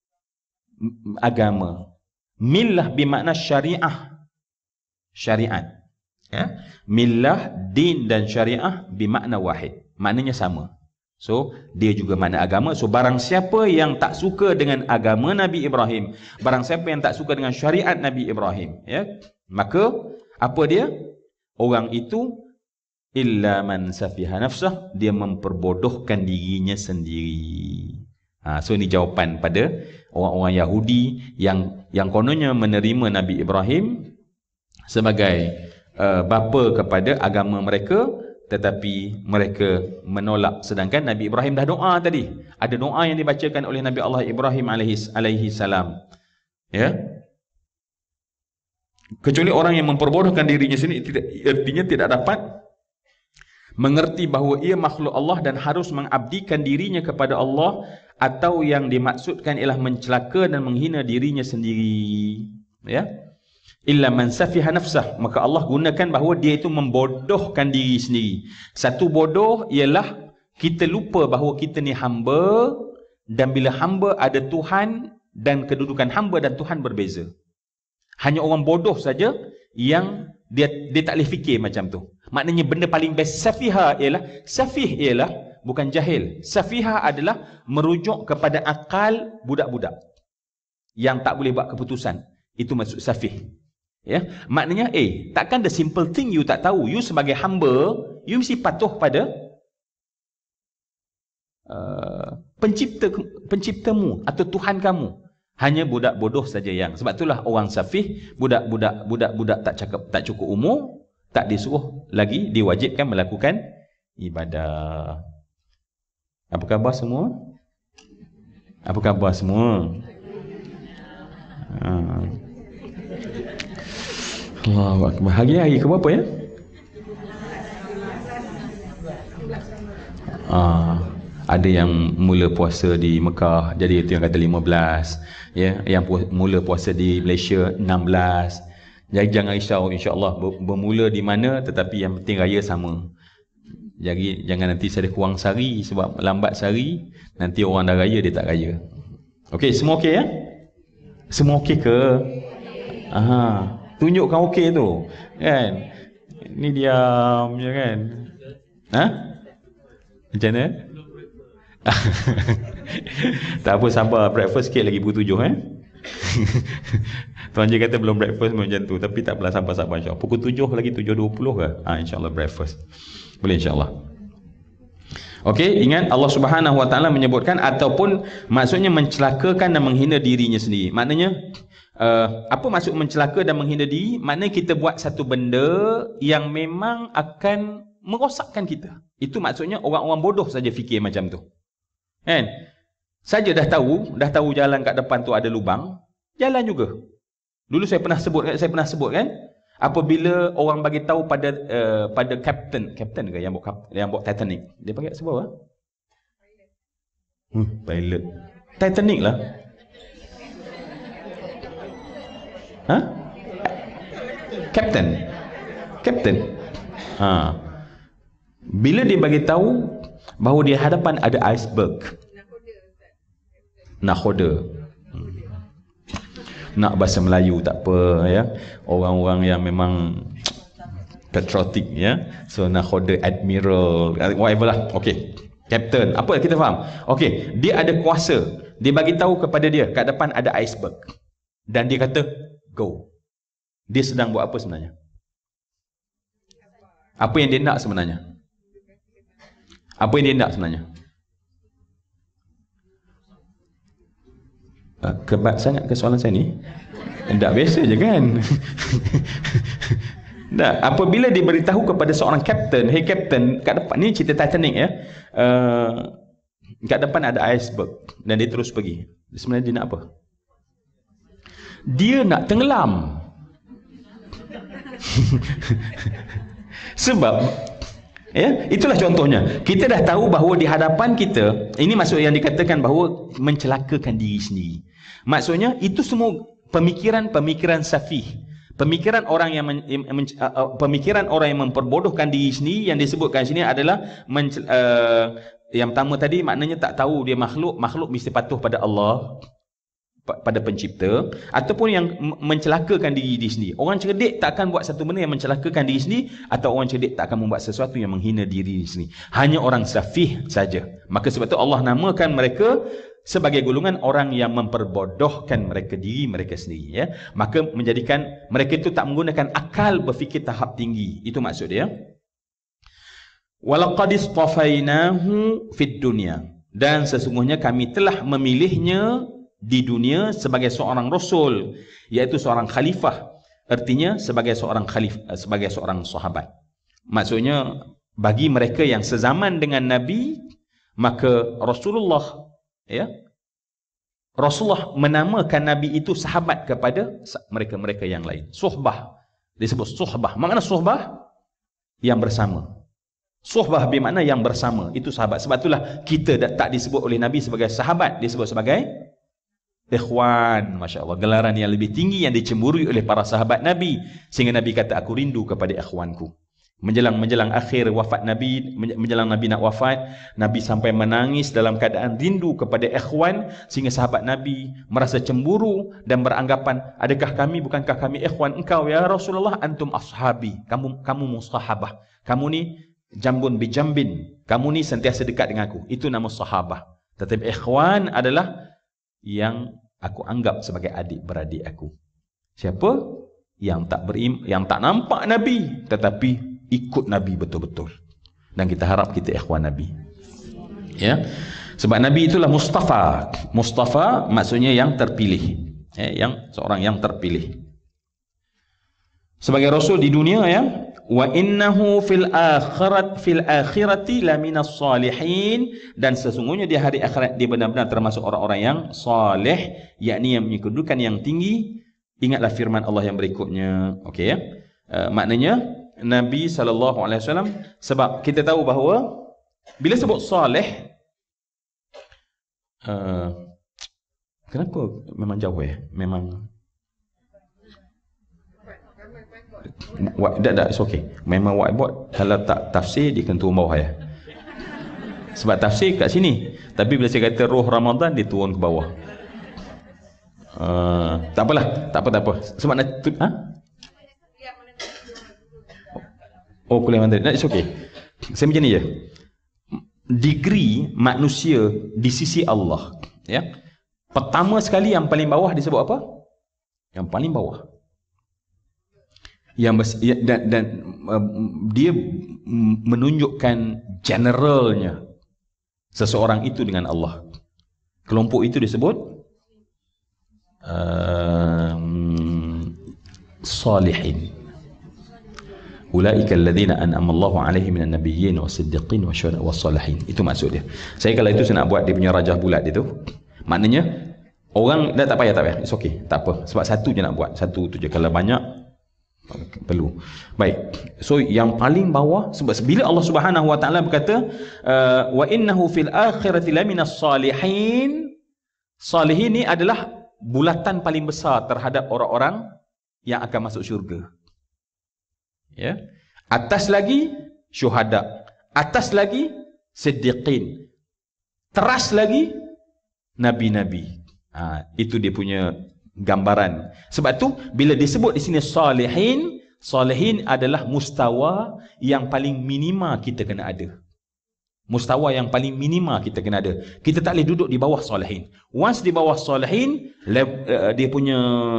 agama. Millah bermakna syariah, syariat, ya. Millah, din dan syariah bermakna wahid, maknanya sama. So dia juga makna agama. So barang siapa yang tak suka dengan agama Nabi Ibrahim, barang siapa yang tak suka dengan syariat Nabi Ibrahim, ya, maka apa dia? Orang itu illa man safiha nafsah, dia memperbodohkan dirinya sendiri. So ini jawapan pada orang-orang Yahudi yang kononnya menerima Nabi Ibrahim sebagai bapa kepada agama mereka, tetapi mereka menolak. Sedangkan Nabi Ibrahim dah doa tadi. Ada doa yang dibacakan oleh Nabi Allah Ibrahim alaihi salam. Ya. Kecuali orang yang memperbodohkan dirinya sendiri, artinya tidak dapat mengerti bahawa ia makhluk Allah dan harus mengabdikan dirinya kepada Allah, atau yang dimaksudkan ialah mencelaka dan menghina dirinya sendiri. Ya. Illa man safiha nafsah, maka Allah gunakan bahawa dia itu membodohkan diri sendiri. Satu bodoh ialah kita lupa bahawa kita ni hamba, dan bila hamba ada Tuhan, dan kedudukan hamba dan Tuhan berbeza. Hanya orang bodoh saja yang dia tak boleh fikir macam tu. Maknanya benda paling best safiha ialah, safih ialah bukan jahil. Safiha adalah merujuk kepada akal budak-budak yang tak boleh buat keputusan. Itu maksud safih. Ya, maknanya takkan the simple thing you tak tahu. You sebagai hamba, you mesti patuh pada penciptamu atau Tuhan kamu. Hanya budak bodoh saja yang. Sebab itulah orang safih, budak-budak tak cukup umur, tak disuruh lagi, diwajibkan melakukan ibadah. Apa khabar semua? Apa khabar semua? Allahu Akbar. Hari ke berapa ya? Ada yang mula puasa di Mekah, jadi itu yang kata 15, ya. Yang mula puasa di Malaysia 16. Jadi jangan risau, insya-Allah bermula di mana, tetapi yang penting raya sama. Jadi jangan nanti saya kurang sehari, sebab lambat sehari nanti orang dah raya dia tak raya. Okey, semua okey ya? Semua okey ke? Tunjukkan okey tu. Kan? Ni diam je kan. Ha? Macam mana? Tak apa, sabar, breakfast sikit lagi pukul 7 Tuan je kata belum breakfast macam tu, tapi tak apalah, sabar-sabar insya-Allah. Pukul 7 lagi 7.20 ke? Insya-Allah breakfast. Boleh insya-Allah. Okey, ingat Allah Subhanahu Wa Taala menyebutkan ataupun maksudnya mencelakakan dan menghina dirinya sendiri. Maknanya apa maksud mencelaka dan menghina diri? Maknanya kita buat satu benda yang memang akan merosakkan kita. Itu maksudnya orang-orang bodoh saja fikir macam tu. Kan? Saja dah tahu jalan kat depan tu ada lubang, jalan juga. Dulu saya pernah sebut kan, apabila orang bagi tahu pada kapten ke yang buat Titanic, dia panggil sebab apa? Pilot. Titanic lah. Ha? Kapten. Bila dia bagi tahu bahawa di hadapan ada iceberg, nakhoda. Nak bahasa Melayu tak apa ya. Orang-orang yang memang patriotic ya. So nakhoda, admiral, whatever lah. Okey. Captain, apa kita faham? Okey, dia ada kuasa. Dia bagi tahu kepada dia kat depan ada iceberg. Dan dia kata, go. Dia sedang buat apa sebenarnya? Apa yang dia nak sebenarnya? Kebat sangat ke soalan saya ni? Tak biasa je kan? Tak, apabila dia beritahu kepada seorang kapten, hey kapten, kat depan ni cerita Titanic ya. Kat depan ada iceberg dan dia terus pergi. Sebenarnya dia nak apa? Dia nak tenggelam. Sebab ya, itulah contohnya. Kita dah tahu bahawa di hadapan kita, ini maksud yang dikatakan bahawa mencelakakan diri sendiri. Maksudnya itu semua pemikiran safih. Pemikiran orang yang memperbodohkan diri sendiri. Yang disebutkan sini adalah yang pertama tadi maknanya tak tahu dia makhluk mesti patuh pada Allah, pada pencipta, ataupun yang mencelakakan diri sendiri. Orang cerdik tak akan buat satu benda yang mencelakakan diri sendiri, atau orang cerdik tak akan membuat sesuatu yang menghina diri sendiri. Hanya orang safih saja. Maka sebab itu Allah namakan mereka sebagai golongan orang yang memperbodohkan diri mereka sendiri ya. Maka menjadikan mereka itu tak menggunakan akal berfikir tahap tinggi. Itu maksud dia. Walaqad istafainahu fid dunya, dan sesungguhnya kami telah memilihnya di dunia sebagai seorang rasul, iaitu seorang khalifah. Artinya sebagai seorang khalifah, sebagai seorang sahabat. Maksudnya bagi mereka yang sezaman dengan Nabi, maka Rasulullah menamakan Nabi itu sahabat kepada mereka-mereka yang lain. Suhbah, disebut suhbah. Makna suhbah? Yang bersama. Suhbah bermakna yang bersama, itu sahabat. Sebab itulah kita tak disebut oleh Nabi sebagai sahabat, disebut sebagai ikhwan. Masya Allah, gelaran yang lebih tinggi yang dicemburui oleh para sahabat Nabi, sehingga Nabi kata, aku rindu kepada ikhwanku. Menjelang akhir wafat Nabi, menjelang Nabi nak wafat, Nabi sampai menangis dalam keadaan rindu kepada ikhwan, sehingga sahabat Nabi merasa cemburu dan beranggapan, bukankah kami ikhwan engkau ya Rasulullah? Antum ashabi, kamu musahabah, kamu ni jambun bijambin, kamu ni sentiasa dekat dengan aku. Itu nama sahabah. Tetapi ikhwan adalah yang aku anggap sebagai adik-beradik aku. Siapa? Yang tak nampak Nabi tetapi ikut Nabi betul-betul. Dan kita harap kita ikhwan Nabi. Ya. Sebab Nabi itulah Mustafa. Mustafa maksudnya yang terpilih. Seorang yang terpilih. Sebagai rasul di dunia ya. Wa innahu fil akhirati laminas salihin, dan sesungguhnya di hari akhirat dia benar-benar termasuk orang-orang yang saleh, yakni yang memiliki kedudukan yang tinggi. Ingatlah firman Allah yang berikutnya. Okey ya. Maknanya Nabi SAW, sebab kita tahu bahawa bila sebut saleh, kenapa memang jauh ya? Memang it's okay. Memang whiteboard kalau tak tafsir dia kena turun bawah ya. Sebab tafsir kat sini, tapi bila saya kata roh Ramadan dia turun ke bawah. Tak apalah, tak apa. Sebab Oh, kuliah Mandarin. Nah, it's okay. Saya macam ni je. Degree manusia di sisi Allah, ya. Pertama sekali yang paling bawah disebut apa? Yang paling bawah. Dan dia menunjukkan generalnya seseorang itu dengan Allah. Kelompok itu disebut salihin. Ulaika alladhina an'ama Allahu 'alaihim minan nabiyyin was-siddiqin wasyuhada was-salihin. Itu maksud dia. Saya kalau itu saya nak buat dia punya rajah bulat dia tu. Maknanya orang dah tak payah. It's okay. Tak apa. Sebab satu je nak buat. Satu tu je. Kalau banyak perlu. Baik. So yang paling bawah, sebab bila Allah Subhanahu wa taala berkata wa innahu fil akhirati laminas salihin. Salihin ni adalah bulatan paling besar terhadap orang-orang yang akan masuk syurga. Ya. Atas lagi syuhada, atas lagi siddiqin, teras lagi nabi-nabi. Itu dia punya gambaran. Sebab tu bila disebut di sini salihin, salihin adalah mustawa yang paling minima kita kena ada. Mustawa yang paling minima kita kena ada. Kita tak boleh duduk di bawah salihin. Once di bawah salihin, dia punya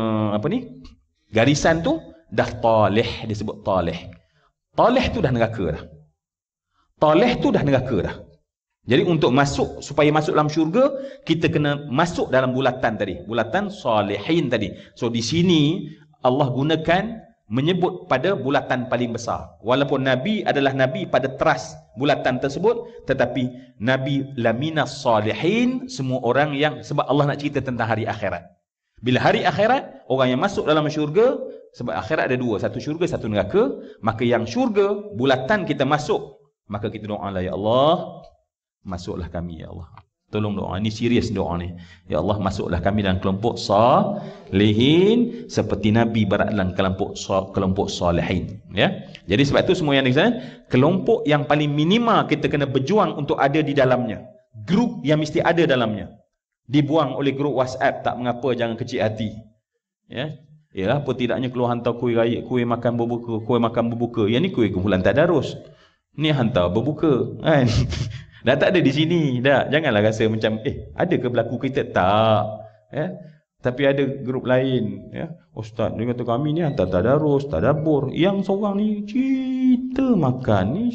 garisan tu dah talih, disebut talih. Talih tu dah neraka dah. Talih tu dah neraka dah. Jadi untuk masuk, supaya masuk dalam syurga, kita kena masuk dalam bulatan tadi. Bulatan salihin tadi. So di sini Allah gunakan menyebut pada bulatan paling besar. Walaupun Nabi adalah Nabi pada teras bulatan tersebut, tetapi Nabi laminas salihin, semua orang yang, sebab Allah nak cerita tentang hari akhirat. Bila hari akhirat, orang yang masuk dalam syurga, sebab akhirat ada dua, satu syurga, satu neraka, maka yang syurga, bulatan kita masuk, maka kita doa lah, ya Allah, masuklah kami, ya Allah. Tolong doa, ini serius doa ni. Ya Allah, masuklah kami dalam kelompok salihin, seperti Nabi berada dalam kelompok salihin. Ya. Jadi sebab itu semua yang di sana, kelompok yang paling minima kita kena berjuang untuk ada di dalamnya. Grup yang mesti ada dalamnya. Dibuang oleh grup WhatsApp, tak mengapa, jangan kecil hati. Ya. Yalah, apa tidaknya keluar hantar kuih raya, kuih makan berbuka. Yang ni kuih kumpulan tadarus. Ni hantar berbuka, kan? Dah tak ada di sini, dah. Janganlah rasa macam ada ke berlaku kita, tak. Ya. Tapi ada grup lain, ya. Ustaz dia kata kami ni hantar tadarus, tadabbur. Yang seorang ni cerita makan,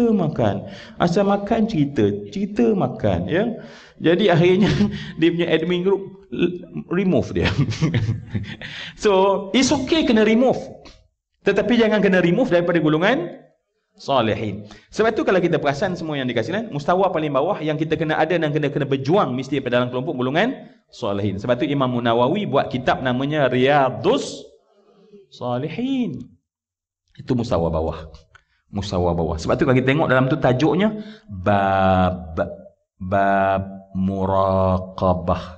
asal makan cerita makan, ya. Jadi akhirnya dia punya admin group remove dia. So it's okay kena remove, tetapi jangan kena remove daripada golongan salihin. Sebab tu kalau kita perasan semua yang dikasihkan, mustawa paling bawah yang kita kena ada dan kena berjuang mesti pada dalam kelompok golongan salihin. Sebab tu Imam Nawawi buat kitab namanya Riyadhus Salihin. Itu mustawa bawah. Mustawa bawah. Sebab tu kalau kita tengok dalam tu tajuknya bab muraqabah.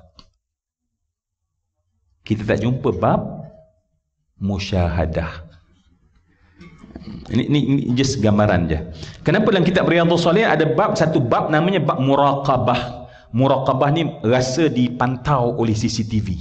Kita tak jumpa bab musyahadah. Ini just gambaran je. Kenapa dalam kitab Riyadhus Salihin ada satu bab namanya bab muraqabah. Muraqabah ni rasa dipantau oleh CCTV.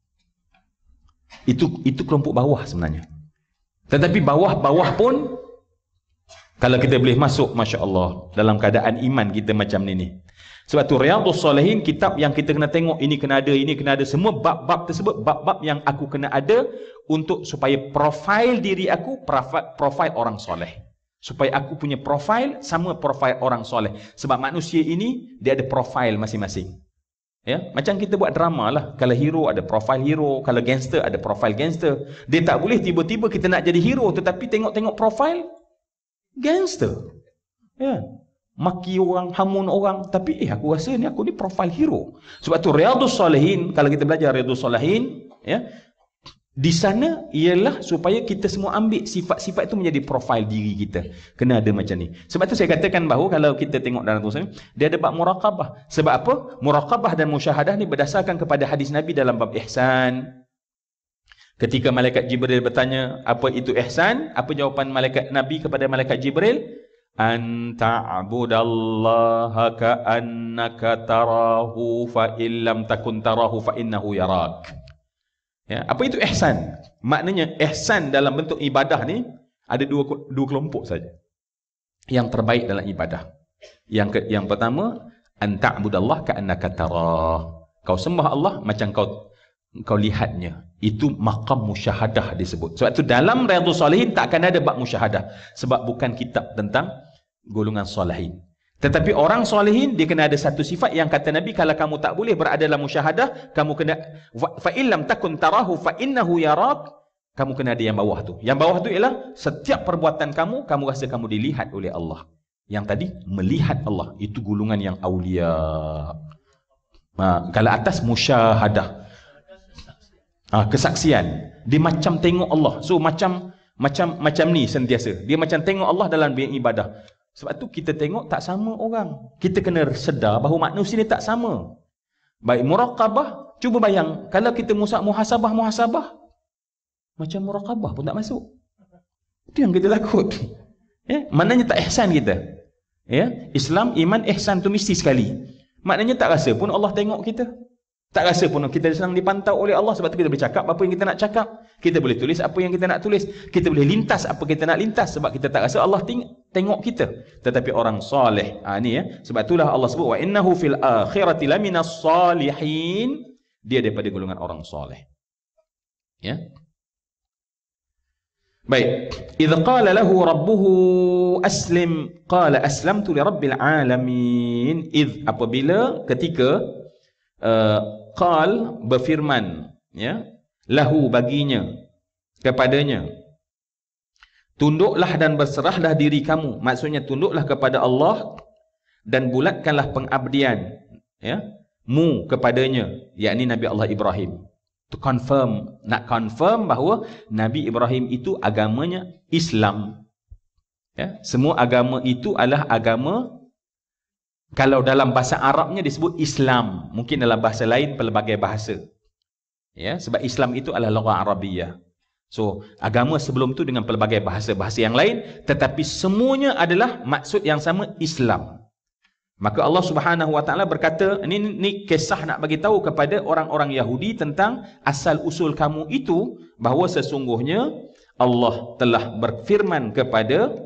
Itu kelompok bawah sebenarnya. Tetapi bawah-bawah pun kalau kita boleh masuk, Masya Allah, dalam keadaan iman kita macam ni. Sebab tu Riyadhus Salihin, kitab yang kita kena tengok, ini kena ada, semua bab-bab tersebut, bab-bab yang aku kena ada untuk supaya profil diri aku, profil orang soleh. Supaya aku punya profil sama profil orang soleh. Sebab manusia ini, dia ada profil masing-masing. Ya, macam kita buat drama lah. Kalau hero ada profil hero, kalau gangster ada profil gangster. Dia tak boleh tiba-tiba kita nak jadi hero, tetapi tengok-tengok profil gangster. Ya. Maki orang, hamun orang, tapi aku rasa aku ni profil hero. Sebab tu Riyadhus Salihin, kalau kita belajar Riyadhus Salihin, ya, di sana ialah supaya kita semua ambil sifat-sifat itu menjadi profil diri kita. Kena ada macam ni. Sebab tu saya katakan bahawa kalau kita tengok dalam tulisan dia ada bab muraqabah. Sebab apa? Muraqabah dan musyahadah ni berdasarkan kepada hadis Nabi dalam bab ihsan. Ketika malaikat Jibril bertanya, apa itu ihsan? Apa jawapan malaikat Nabi kepada malaikat Jibril? An ta'budallaha ka'annaka tarahu fa illam takun tarahu fa innahu yarak. Ya, apa itu ihsan? Maknanya ihsan dalam bentuk ibadah ni ada dua kelompok saja. yang terbaik dalam ibadah. Yang pertama, an ta'budallah ka'annaka tarah. Kau sembah Allah macam kau lihatnya. Itu maqam musyahadah disebut. Sebab itu dalam Riyadhus Shalihin tak akan ada bab musyahadah, sebab bukan kitab tentang golongan salihin. Tetapi orang salihin dia kena ada satu sifat yang kata Nabi, kalau kamu tak boleh berada dalam musyahadah, kamu kena fa illam takun tarahu fa innahu yarak. Kamu kena ada yang bawah tu. Yang bawah tu ialah setiap perbuatan kamu rasa kamu dilihat oleh Allah. Yang tadi melihat Allah, itu golongan yang aulia. Kalau atas musyahadah, kesaksian, dia macam tengok Allah. So macam ni sentiasa. Dia macam tengok Allah dalam ibadah. Sebab tu kita tengok tak sama orang. Kita kena sedar bahawa manusia ni tak sama. Baik muraqabah, cuba bayang kalau kita muhasabah macam muraqabah pun tak masuk. Itu yang kita takut. Maknanya tak ihsan kita. Islam, iman, ihsan tu mesti sekali. Maknanya tak rasa pun Allah tengok kita. Tak rasa pun kita sedang dipantau oleh Allah. Sebab tu kita boleh cakap apa yang kita nak cakap. Kita boleh tulis apa yang kita nak tulis. Kita boleh lintas apa kita nak lintas. Sebab kita tak rasa Allah tengok kita. Tetapi orang soleh, sebab itulah Allah sebut wa innahu fil akhirati laminas salihin. Dia daripada golongan orang soleh. Baik. Idza qala lahu rabbuhu aslim qala aslamtu li rabbil alamin. Apabila ketika qal berfirman, lahu baginya, kepadanya, tunduklah dan berserahlah diri kamu. Maksudnya tunduklah kepada Allah dan bulatkanlah pengabdian mu kepadanya, yakni Nabi Allah Ibrahim. To confirm, nak confirm bahawa Nabi Ibrahim itu agamanya Islam. Semua agama itu adalah agama, kalau dalam bahasa Arabnya disebut Islam, mungkin dalam bahasa lain pelbagai bahasa. Sebab Islam itu adalah lughah Arabiyah. So, agama sebelum tu dengan pelbagai bahasa-bahasa yang lain, tetapi semuanya adalah maksud yang sama, Islam. Maka Allah Subhanahu Wa Taala berkata, ini kisah nak bagi tahu kepada orang-orang Yahudi tentang asal usul kamu itu, bahawa sesungguhnya Allah telah berfirman kepada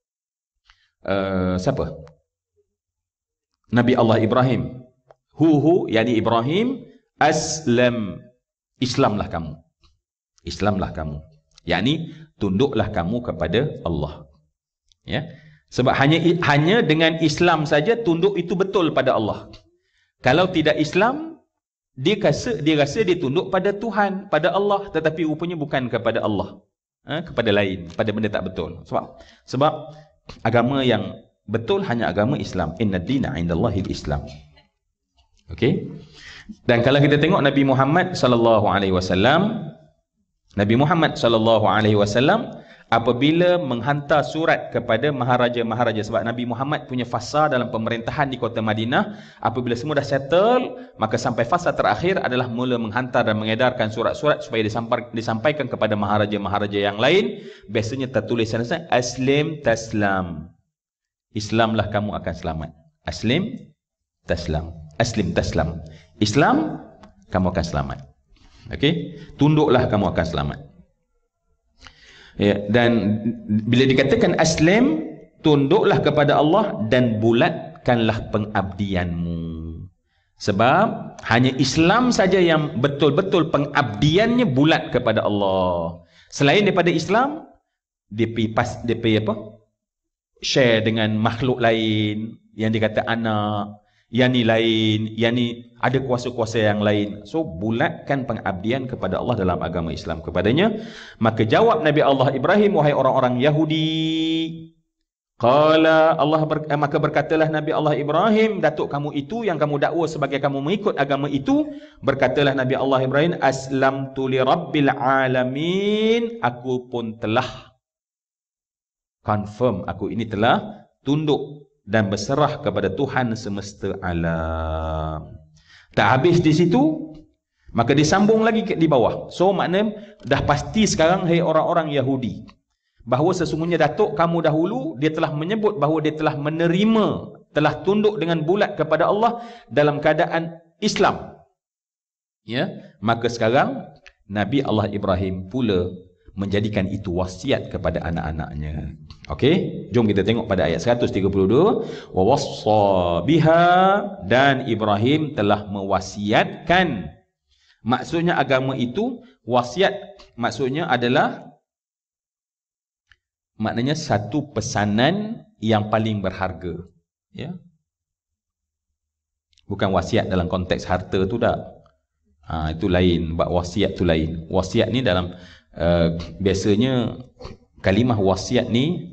siapa? Nabi Allah Ibrahim. Yani Ibrahim, aslam, Islamlah kamu. Islamlah kamu. Yani tunduklah kamu kepada Allah. Sebab hanya dengan Islam saja tunduk itu betul pada Allah. Kalau tidak Islam, dia rasa dia tunduk pada Tuhan, pada Allah, tetapi rupanya bukan kepada Allah, kepada lain, pada benda tak betul. Sebab agama yang betul hanya agama Islam. Inna dina indallahil Islam. Okey. Dan kalau kita tengok Nabi Muhammad sallallahu alaihi wasallam, apabila menghantar surat kepada maharaja-maharaja, sebab Nabi Muhammad punya fasa dalam pemerintahan di kota Madinah, apabila semua dah settle, maka sampai fasa terakhir adalah mula menghantar dan mengedarkan surat-surat supaya disampaikan kepada maharaja-maharaja yang lain. Biasanya tertulis sana, aslim taslam. Islamlah kamu akan selamat. Aslim taslam. Aslim taslam. Islam, kamu akan selamat. Okey? Tunduklah, kamu akan selamat. Dan bila dikatakan aslim, tunduklah kepada Allah dan bulatkanlah pengabdianmu. Sebab hanya Islam saja yang betul-betul pengabdiannya bulat kepada Allah. Selain daripada Islam, dia pergi share dengan makhluk lain, yang dikata anak, yang ni lain, yang ni ada kuasa-kuasa yang lain. So bulatkan pengabdian kepada Allah dalam agama Islam kepadanya. Maka jawab Nabi Allah Ibrahim, wahai orang-orang Yahudi, maka berkatalah Nabi Allah Ibrahim, datuk kamu itu yang kamu dakwa sebagai kamu mengikut agama itu, berkatalah Nabi Allah Ibrahim, aslamtu li rabbil alamin, aku pun telah confirm, aku ini telah tunduk dan berserah kepada Tuhan semesta alam. Tak habis di situ, maka disambung lagi di bawah. So maknanya dah pasti sekarang, hai orang-orang Yahudi, bahawa sesungguhnya datuk kamu dahulu, dia telah menyebut bahawa dia telah menerima, telah tunduk dengan bulat kepada Allah dalam keadaan Islam. Maka sekarang Nabi Allah Ibrahim pula menjadikan itu wasiat kepada anak-anaknya. Okey, jom kita tengok pada ayat 132. Wa wassa biha, dan Ibrahim telah mewasiatkan. Maksudnya agama itu, wasiat maksudnya adalah maknanya satu pesanan yang paling berharga. Ya. Bukan wasiat dalam konteks harta tu tak. Itu lain, wasiat tu lain. Wasiat ni dalam biasanya kalimah wasiat ni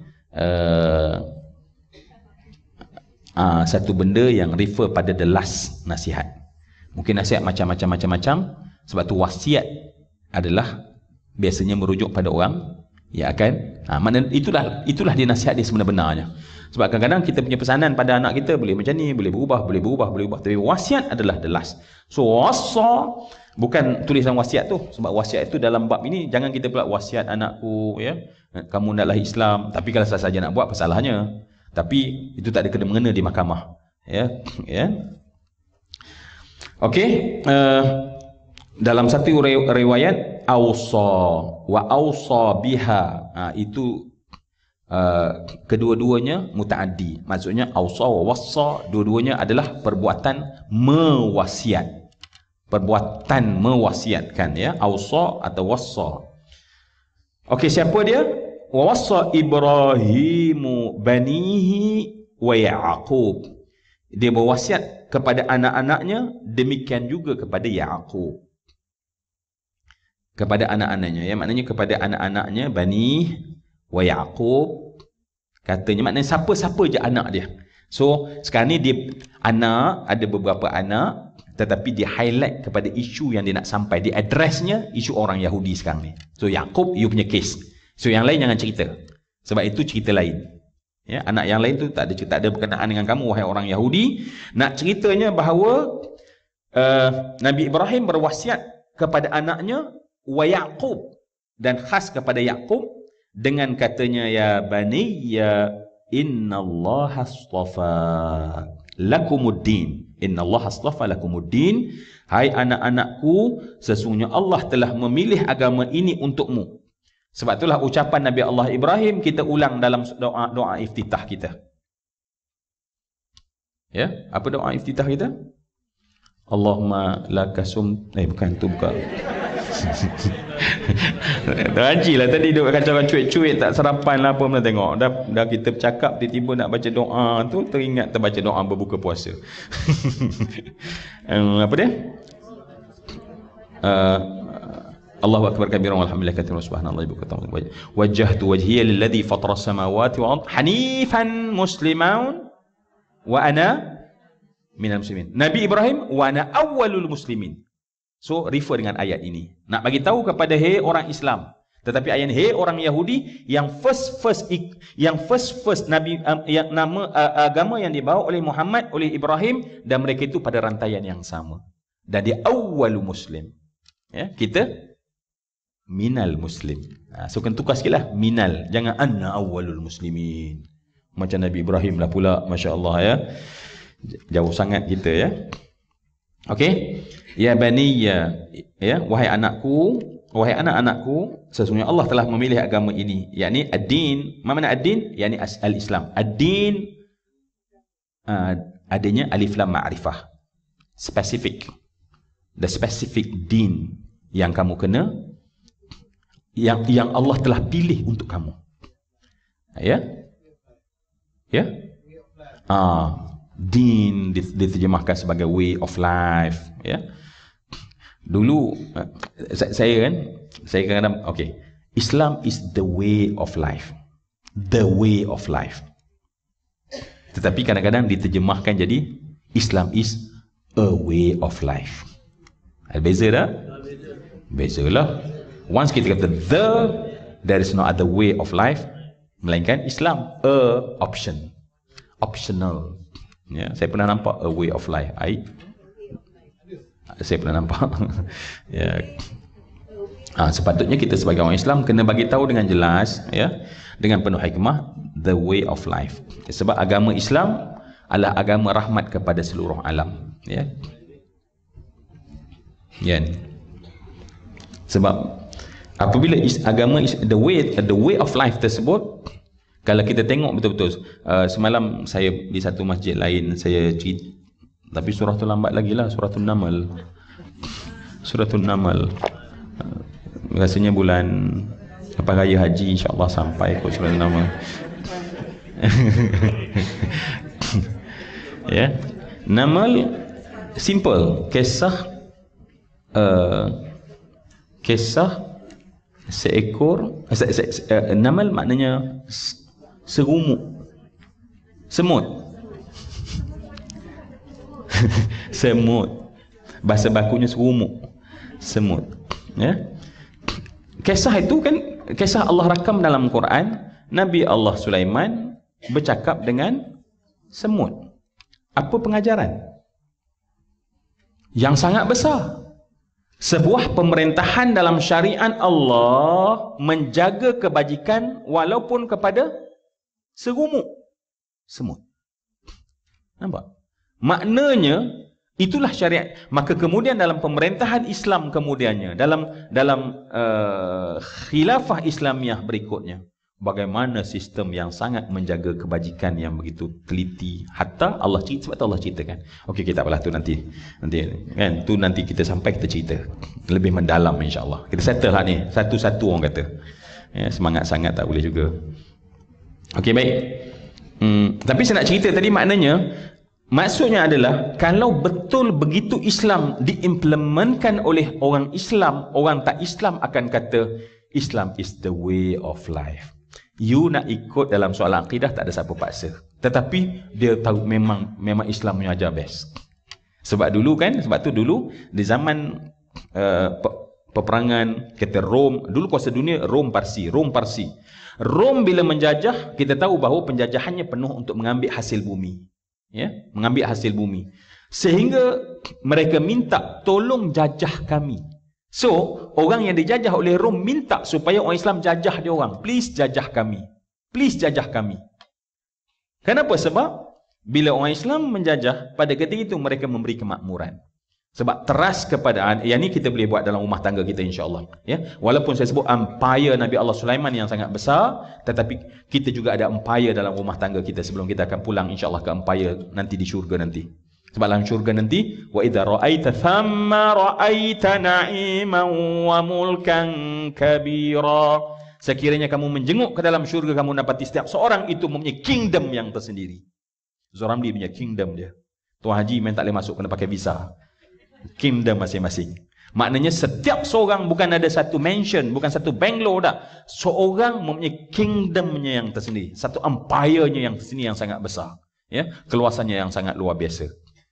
satu benda yang refer pada the last nasihat. Mungkin nasihat macam-macam. Sebab tu wasiat adalah biasanya merujuk pada orang ya kan. Maknanya itulah dia nasihat dia sebenar-benarnya. Sebab kadang-kadang kita punya pesanan pada anak kita boleh macam ni, boleh berubah. Tapi wasiat adalah the last. So wasa bukan tulisan wasiat tu. Sebab wasiat itu dalam bab ini jangan kita pula wasiat anakku ya, kamu naklah Islam. Tapi kalau saja nak buat, apa salahnya? Tapi itu tak ada kena mengena di mahkamah. Ya. Okey, dalam satu riwayat ausa wa ausa biha, itu kedua-duanya mutaaddi. Maksudnya ausa wa wassa, dua-duanya adalah perbuatan mewasiat. Perbuatan mewasiatkan ya, ausa atau wassa. Okey, siapa dia? Wa wassa Ibrahimu banihi wa Yaqub. Dia berwasiat kepada anak-anaknya, demikian juga kepada Yaqub. Kepada anak-anaknya ya, maknanya kepada anak-anaknya Bani wa Yaqub. Katanya maknanya siapa-siapa je anak dia. So sekarang ni dia anak, ada beberapa anak, tetapi dia highlight kepada isu yang dia nak sampai. Dia addressnya isu orang Yahudi sekarang ni. So Yaqub, you punya case. So yang lain jangan cerita. Sebab itu cerita lain. Ya, anak yang lain tu tak ada berkenaan dengan kamu wahai orang Yahudi. Nak ceritanya bahawa Nabi Ibrahim berwasiat kepada anaknya wa Yaqub, dan khas kepada Yaqub dengan katanya ya baniya innallaha astafa lakumuddin. Innallaha astafa lakumuddin. Hai anak-anakku, sesungguhnya Allah telah memilih agama ini untukmu. Sebab itulah ucapan Nabi Allah Ibrahim kita ulang dalam doa iftitah kita. Ya, apa doa iftitah kita? Allahumma lakasum bukan. Haji lah tadi duduk kacau cuit-cuit tak sarapan lah apa, mana tengok dah kita bercakap tiba-tiba nak baca doa tu teringat terbaca doa berbuka puasa. Apa dia? Allahu akbar kabiran walhamdulillahi katsiran subhanallahi bukratan wajjahtu wajhiya lilladzi fatara as-samawati wal ardh hanifan musliman wa ana minal muslimin. Nabi Ibrahim wa ana awwalul muslimin. So refer dengan ayat ini. Nak bagi tahu kepada orang Islam. Tetapi ayat ini orang Yahudi yang first Nabi yang nama agama yang dibawa oleh Muhammad, oleh Ibrahim, dan mereka itu pada rantaian yang sama. Dan dia awwalu muslim. Ya, kita minal muslim. So kena tukar sikitlah minal. Jangan anna awwalul muslimin. Macam Nabi Ibrahim lah pula, masya-Allah ya. Jauh sangat kita ya. Okey. Ya baniya, ya wahai anakku, wahai anak-anakku, sesungguhnya Allah telah memilih agama ini, yakni ad-din. Apa makna ad-din? Yakni al-Islam. Ad-din adanya alif lam ma'rifah. Specific. The specific din yang kamu kena, yang Allah telah pilih untuk kamu. Ya? Ya? Din diterjemahkan sebagai way of life, ya. Dulu saya kadang-kadang okey, Islam is the way of life. The way of life. Tetapi kadang-kadang diterjemahkan jadi Islam is a way of life. Ada beza tak? Bezalah. Once kita kata there is no other way of life melainkan Islam, optional. Ya, saya pernah nampak a way of life. Saya pernah nampak. Ya. Sepatutnya kita sebagai orang Islam kena bagi tahu dengan jelas, ya, dengan penuh hikmah, the way of life. Sebab agama Islam adalah agama rahmat kepada seluruh alam, ya. Ya. Sebab Apabila agama is the way of life tersebut, kalau kita tengok betul-betul, semalam saya di satu masjid lain saya cerita, tapi surah tu lambat lagi lah, suratul Namal. Rasanya bulan raya haji insya-Allah sampai kot suratul Namal. Ya, Namal simple, kisah seekor Namal maknanya serumuk, semut. Semut, bahasa bakunya serumuk, semut. Ya, kisah itu kan kisah Allah rakam dalam Quran. Nabi Allah Sulaiman bercakap dengan semut. Apa pengajaran yang sangat besar? Sebuah pemerintahan dalam syariat Allah menjaga kebajikan walaupun kepada serumuk semut. Nampak? Maknanya itulah syariat. Maka kemudian dalam pemerintahan Islam kemudiannya, dalam khilafah Islamiyah berikutnya, bagaimana sistem yang sangat menjaga kebajikan yang begitu teliti. Hatta Allah cerita, sebab tu Allah ceritakan. Okey, kita apalah tu nanti kan, tu nanti kita sampai kita cerita lebih mendalam insya-Allah. Kita settle lah ni satu-satu orang kata. Ya, semangat sangat tak boleh juga. Okey, baik. Tapi saya nak cerita tadi maksudnya adalah kalau betul begitu Islam diimplementkan oleh orang Islam, orang tak Islam akan kata Islam is the way of life. You nak ikut dalam soal akidah tak ada siapa paksa. Tetapi dia tahu memang Islam mengajar best. Sebab tu dulu di zaman peperangan kata Rom, dulu kuasa dunia Rom Parsi. Rom bila menjajah, kita tahu bahawa penjajahannya penuh untuk mengambil hasil bumi. Ya, mengambil hasil bumi. Sehingga mereka minta tolong jajah kami. So, orang yang dijajah oleh Rom minta supaya orang Islam jajah dia orang. Please jajah kami. Please jajah kami. Kenapa? Sebab bila orang Islam menjajah, pada ketika itu mereka memberi kemakmuran. Sebab teras kepada, yang ni kita boleh buat dalam rumah tangga kita insya-Allah. Ya, walaupun saya sebut empire Nabi Allah Sulaiman yang sangat besar, tetapi kita juga ada empire dalam rumah tangga kita sebelum kita akan pulang insya-Allah ke empire nanti di syurga nanti. Sebab dalam syurga nanti, wa idza ra'aita thamma ra'aita na'iman wa mulkan kabira. Sekiranya kamu menjenguk ke dalam syurga, kamu dapati setiap seorang itu mempunyai kingdom yang tersendiri. Zoramli punya kingdom dia. Tuan Haji memang tak boleh masuk, kena pakai visa. Kingdom masing-masing. Maknanya setiap seorang bukan ada satu mansion, bukan satu bungalow dah. Seorang mempunyai kingdomnya yang tersendiri, satu empire-nya yang tersendiri yang sangat besar. Ya, keluasannya yang sangat luar biasa.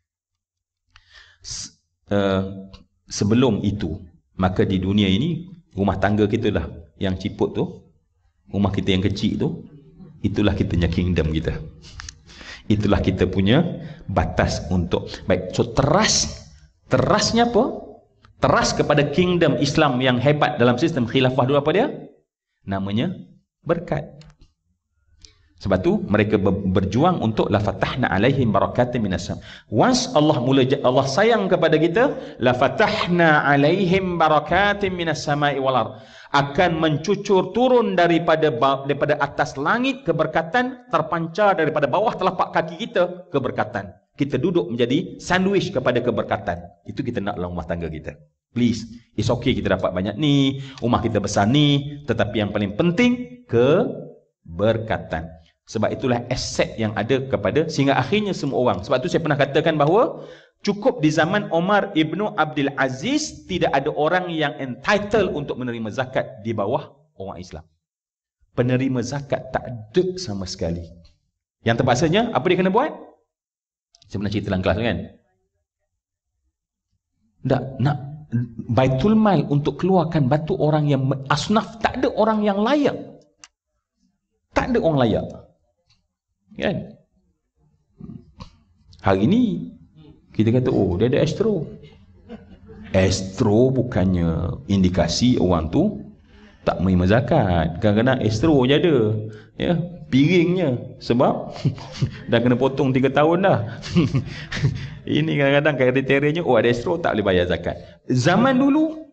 Sebelum itu, maka di dunia ini rumah tangga kita dah yang ciput tu, rumah kita yang kecil tu, itulah kita punya kingdom kita. Itulah kita punya batas untuk baik. So terasnya apa? Teras kepada kingdom Islam yang hebat dalam sistem khilafah dulu apa dia? Namanya berkat. Sebab tu mereka berjuang untuk la fatahna alaihim barakatin minas sama. Once Allah sayang kepada kita, la fatahna alaihim barakatin minas samai wal ard. Akan mencucur turun daripada atas langit keberkatan, terpancar daripada bawah telapak kaki kita keberkatan. Kita duduk menjadi sandwich kepada keberkatan. Itu kita nak dalam rumah tangga kita. Please, it's okay kita dapat banyak ni, rumah kita besar ni, tetapi yang paling penting keberkatan. Sebab itulah aset yang ada kepada sehingga akhirnya semua orang. Sebab tu saya pernah katakan bahawa cukup di zaman Omar Ibn Abdul Aziz tidak ada orang yang entitled untuk menerima zakat di bawah orang Islam. Penerima zakat tak ada sama sekali. Yang terpaksanya apa dia kena buat? Saya pernah cerita dalam kelas kan? Nak Baitul Mal untuk keluarkan batu orang yang asnaf, tak ada orang yang layak. Tak ada orang layak. Kan? Hari ni kita kata, oh dia ada astro. Astro bukannya indikasi orang tu tak menerima zakat. Kadang-kadang astro je ada. Ya, piringnya. Sebab dah kena potong 3 tahun dah. Ini kadang-kadang kriterianya, oh ada astro tak boleh bayar zakat. Zaman dulu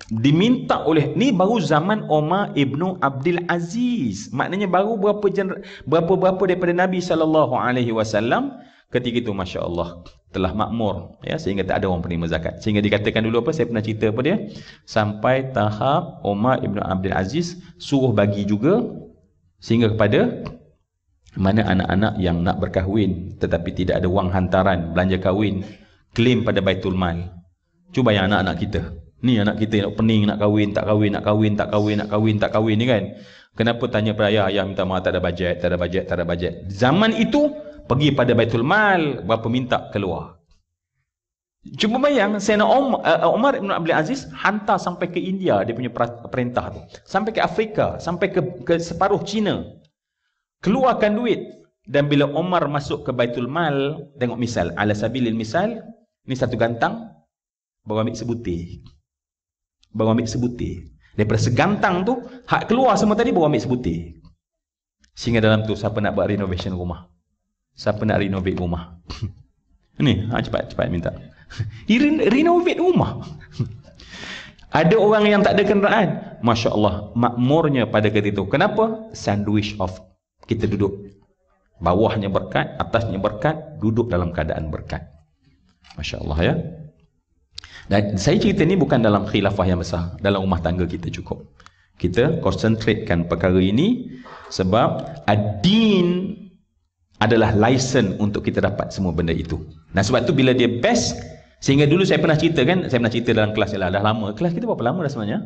Diminta oleh, ni baru zaman Umar ibnu Abdul Aziz. Maknanya baru berapa daripada Nabi SAW. Ketika itu Masya Allah telah makmur, ya, sehingga tak ada orang penerima zakat. Sehingga dikatakan dulu apa, saya pernah cerita apa dia, sampai tahap Umar ibnu Abdul Aziz suruh bagi juga, sehingga kepada mana anak-anak yang nak berkahwin tetapi tidak ada wang hantaran belanja kahwin, claim pada Baitul Mal. Cuba yang anak-anak kita ni, anak kita nak pening, nak kahwin, tak kahwin, nak kahwin, tak kahwin, nak kahwin, tak kahwin ni kan. Kenapa tanya pada ayah, ayah minta maaf tak ada bajet, tak ada bajet, tak ada bajet. Zaman itu pergi pada Baitul Mal, berapa minta keluar. Cuba bayang, Sayyidina Umar ibn Abdul Aziz hantar sampai ke India, dia punya perintah tu, sampai ke Afrika, sampai ke separuh Cina, keluarkan duit. Dan bila Umar masuk ke Baitul Mal, tengok misal, ala sabilil misal, ni satu gantang, baru ambil sebutir. Baru ambil sebutir. Daripada segantang tu, hak keluar semua tadi baru ambil sebutir. Sehingga dalam tu, siapa nak buat renovation rumah? Siapa nak renovate rumah? Ni, cepat minta. Renovate rumah. Ada orang yang tak ada kenderaan, Masya Allah, makmurnya pada ketika itu. Kenapa? Sandwich of. Kita duduk. Bawahnya berkat, atasnya berkat, duduk dalam keadaan berkat. Masya Allah ya. Dan saya cerita ni bukan dalam khilafah yang besar, dalam rumah tangga kita cukup. Kita konsentratekan perkara ini sebab ad-din adalah license untuk kita dapat semua benda itu. Dan sebab tu bila dia best, sehingga dulu saya pernah cerita kan, saya pernah cerita dalam kelas dah lama. Kelas kita berapa lama dah sebenarnya?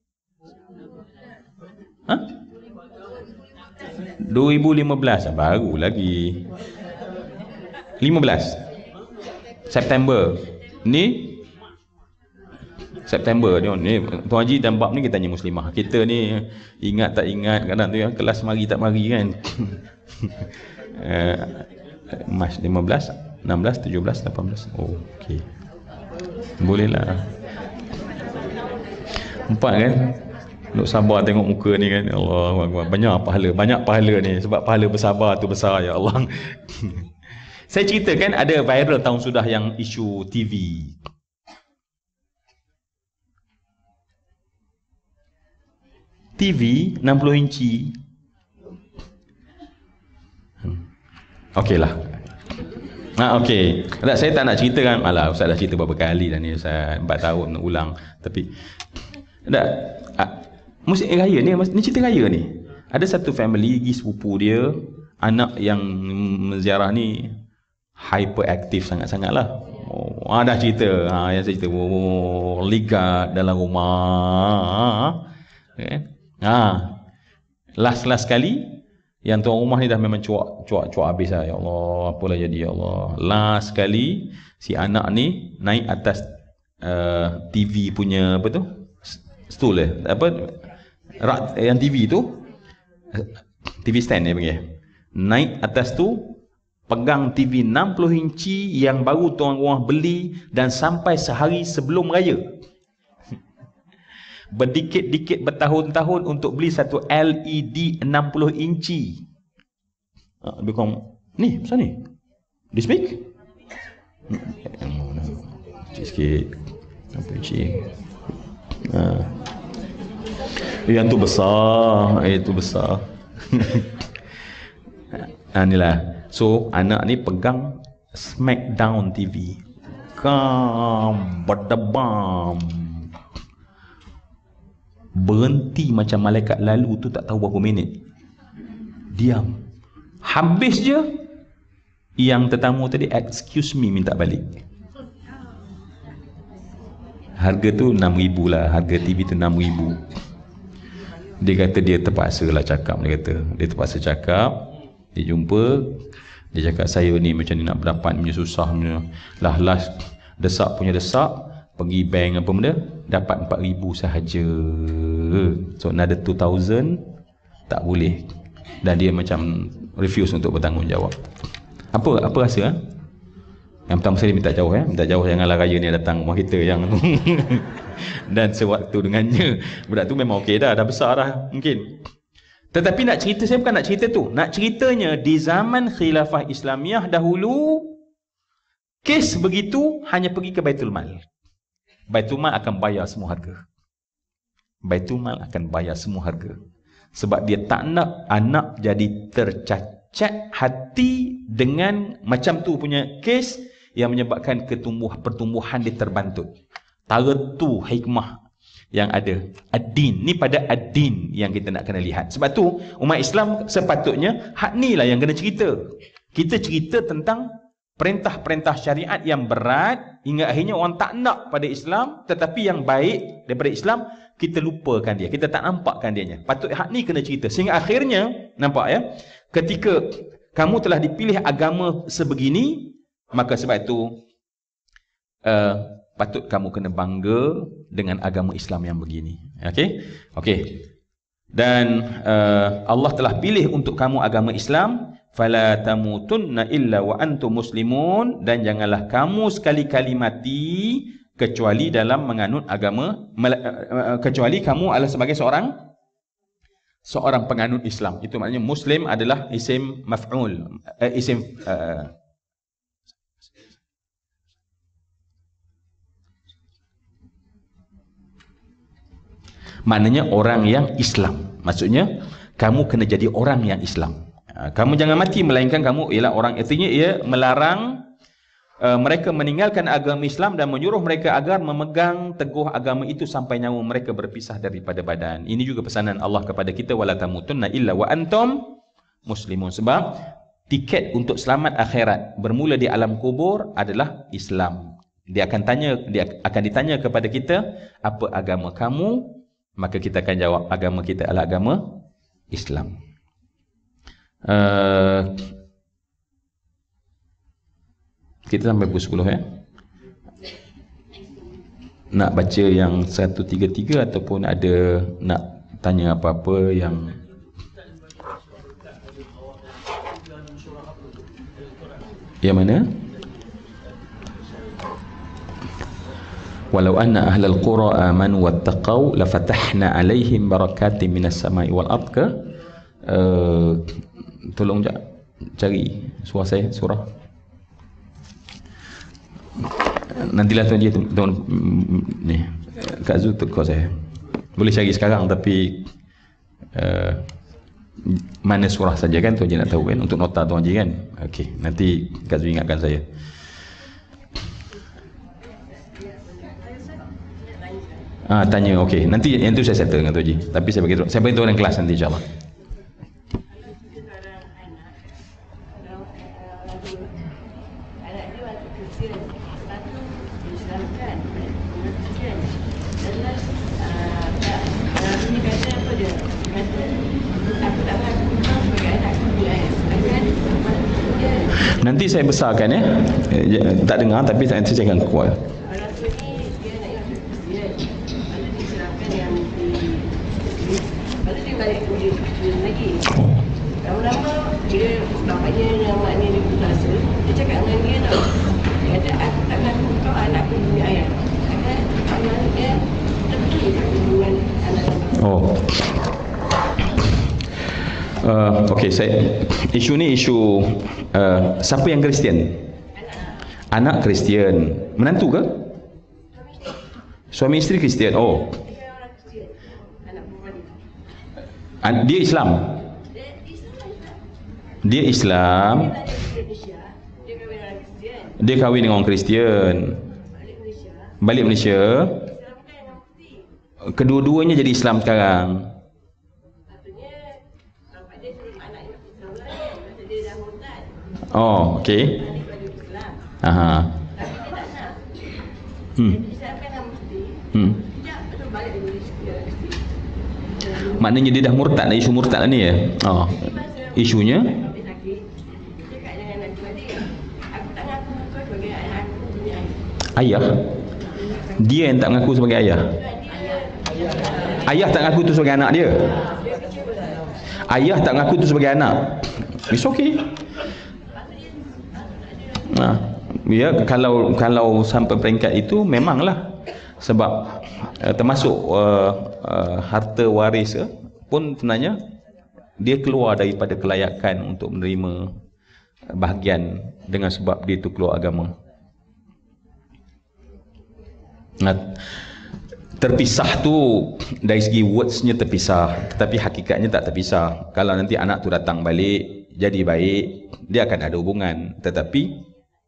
2015, baru lagi. 15 September. Ni September ni, Tuan Haji dan Bab ni kita tanya Muslimah. Kita ni ingat tak ingat, kadang tu ya, kelas mari tak mari kan. Mas 15, 16, 17, 18. Oh, okey. Boleh lah. 4 kan? Nak sabar tengok muka ni kan. Allahu Akbar. Banyak pahala ni. Sebab pahala bersabar tu besar ya Allah. Saya ceritakan ada viral tahun sudah yang isu TV. TV 60 inci. Okeylah. Okey. Saya tak nak ceritakan. Alah, Ustaz dah cerita berapa kali dah ni. Ustaz 4 tahun nak ulang. Tapi musim raya ni cerita raya ni. Ada satu family pergi sepupu dia, anak yang menziarah ni hyperaktif sangat-sangat lah. Dah cerita. Yang saya cerita, ligat dalam rumah. Okay. Last kali yang tuan rumah ni dah memang cuak habis lah. Ya Allah, apalah jadi ya Allah. Last kali si anak ni naik atas TV punya apa tu? Stool rak yang TV tu, TV stand dia panggil. Naik atas tu, pegang TV 60 inci yang baru tuan rumah beli dan sampai sehari sebelum raya. Berdikit-dikit bertahun-tahun untuk beli satu LED 60 inci. Lebih kurang ni, pasal ni di-speak sikit 60 inci. Yang tu besar. Itu besar. Inilah. So anak ni pegang Smackdown TV. Berdebam. Berhenti macam malaikat lalu tu, tak tahu berapa minit. Diam. Habis je, yang tetamu tadi excuse me minta balik. Harga tu 6,000 lah. Harga TV tu 6,000. Dia kata dia terpaksa lah cakap. Dia terpaksa cakap. Dia jumpa, dia cakap saya ni macam ni nak berdapat punya susah punya. Last desak, pergi bank apa benda, dapat 4,000 sahaja. So another 2,000 tak boleh. Dan dia macam refuse untuk bertanggungjawab. Apa rasa? Yang pertama sekali minta jauh minta jauh, janganlah raya ni datang rumah kita yang dan sewaktu dengannya budak tu memang okey dah besar dah mungkin. Tetapi nak cerita, saya bukan nak cerita tu. Nak ceritanya di zaman khilafah Islamiah dahulu, kes begitu hanya pergi ke Baitul Mal. Baitul Mal akan bayar semua harga. Baitul Mal akan bayar semua harga. Sebab dia tak nak anak jadi tercacat hati dengan macam tu punya kes yang menyebabkan pertumbuhan dia terbantut. Tara tu hikmah yang ada. Ad-din, ni pada ad-din yang kita nak kena lihat. Sebab tu umat Islam sepatutnya hak ni lah yang kena cerita. Kita cerita tentang perintah-perintah syariat yang berat hingga akhirnya orang tak nak pada Islam, tetapi yang baik daripada Islam kita lupakan dia, kita tak nampakkan dianya. Patut hak ni kena cerita sehingga akhirnya nampak ya, ketika kamu telah dipilih agama sebegini, maka sebab itu patut kamu kena bangga dengan agama Islam yang begini. Okey. Dan Allah telah pilih untuk kamu agama Islam, fala tamutunna illa wa antum muslimun, dan janganlah kamu sekali-kali mati kecuali dalam menganut agama, kecuali kamu adalah sebagai seorang penganut Islam. Itu maknanya muslim adalah isim maf'ul, maknanya orang yang Islam. Maksudnya kamu kena jadi orang yang Islam. Kamu jangan mati melainkan kamu ialah orang. Artinya ia melarang mereka meninggalkan agama Islam dan menyuruh mereka agar memegang teguh agama itu sampai nyawa mereka berpisah daripada badan. Ini juga pesanan Allah kepada kita, wala tamutunna illa wa antum muslimun. Sebab tiket untuk selamat akhirat bermula di alam kubur adalah Islam. Dia akan ditanya kepada kita, apa agama kamu? Maka kita akan jawab, agama kita adalah agama Islam. Kita sampai pukul 10 ya. Nak baca yang 133 ataupun ada nak tanya apa-apa yang mana? Walau anna ahlal qura amanu wattaqau lafatahna alaihim barakatim minas samai wal ard. Tolong cari surah. Nantilah tuan ni Kak Zul tukar saya. Boleh cari sekarang tapi mana surah saja kan, tuan je nak tahu kan, untuk nota tuan je kan. Okey, nanti Kak Zul ingatkan saya. Tanya, okey. Nanti yang tu saya settle dengan tuan je. Tapi saya bagi tuan dalam kelas nanti insya-Allah. Nanti saya besarkan ya. Tak dengar tapi nanti saya akan kuat. Lama-lama dia bapaknya yang maknanya dia berasa, dia cakap dengan dia tau, dia kata aku tak ngaku kau anakku punya ayah. Anak dia terpergi hubungan anak. Okey, isu ni siapa yang Kristian? Anak Kristian. Menantu ke? Suami isteri Kristian. Dia Islam. Dia kahwin dengan orang Kristian. Balik Malaysia. Kedua-duanya jadi Islam sekarang. Okey. Maknanya dia dah murtad lah, isu murtad lah ni ya. Isunya ayah. Dia yang tak mengaku sebagai ayah. Ayah tak mengaku tu sebagai anak dia. Ayah tak mengaku tu sebagai anak. It's okay. Ya, kalau sampai peringkat itu memanglah, sebab termasuk harta waris pun sebenarnya dia keluar daripada kelayakan untuk menerima bahagian dengan sebab dia itu keluar agama. terpisah tu dari segi wordsnya terpisah, tetapi hakikatnya tak terpisah. Kalau nanti anak tu datang balik jadi baik, dia akan ada hubungan, tetapi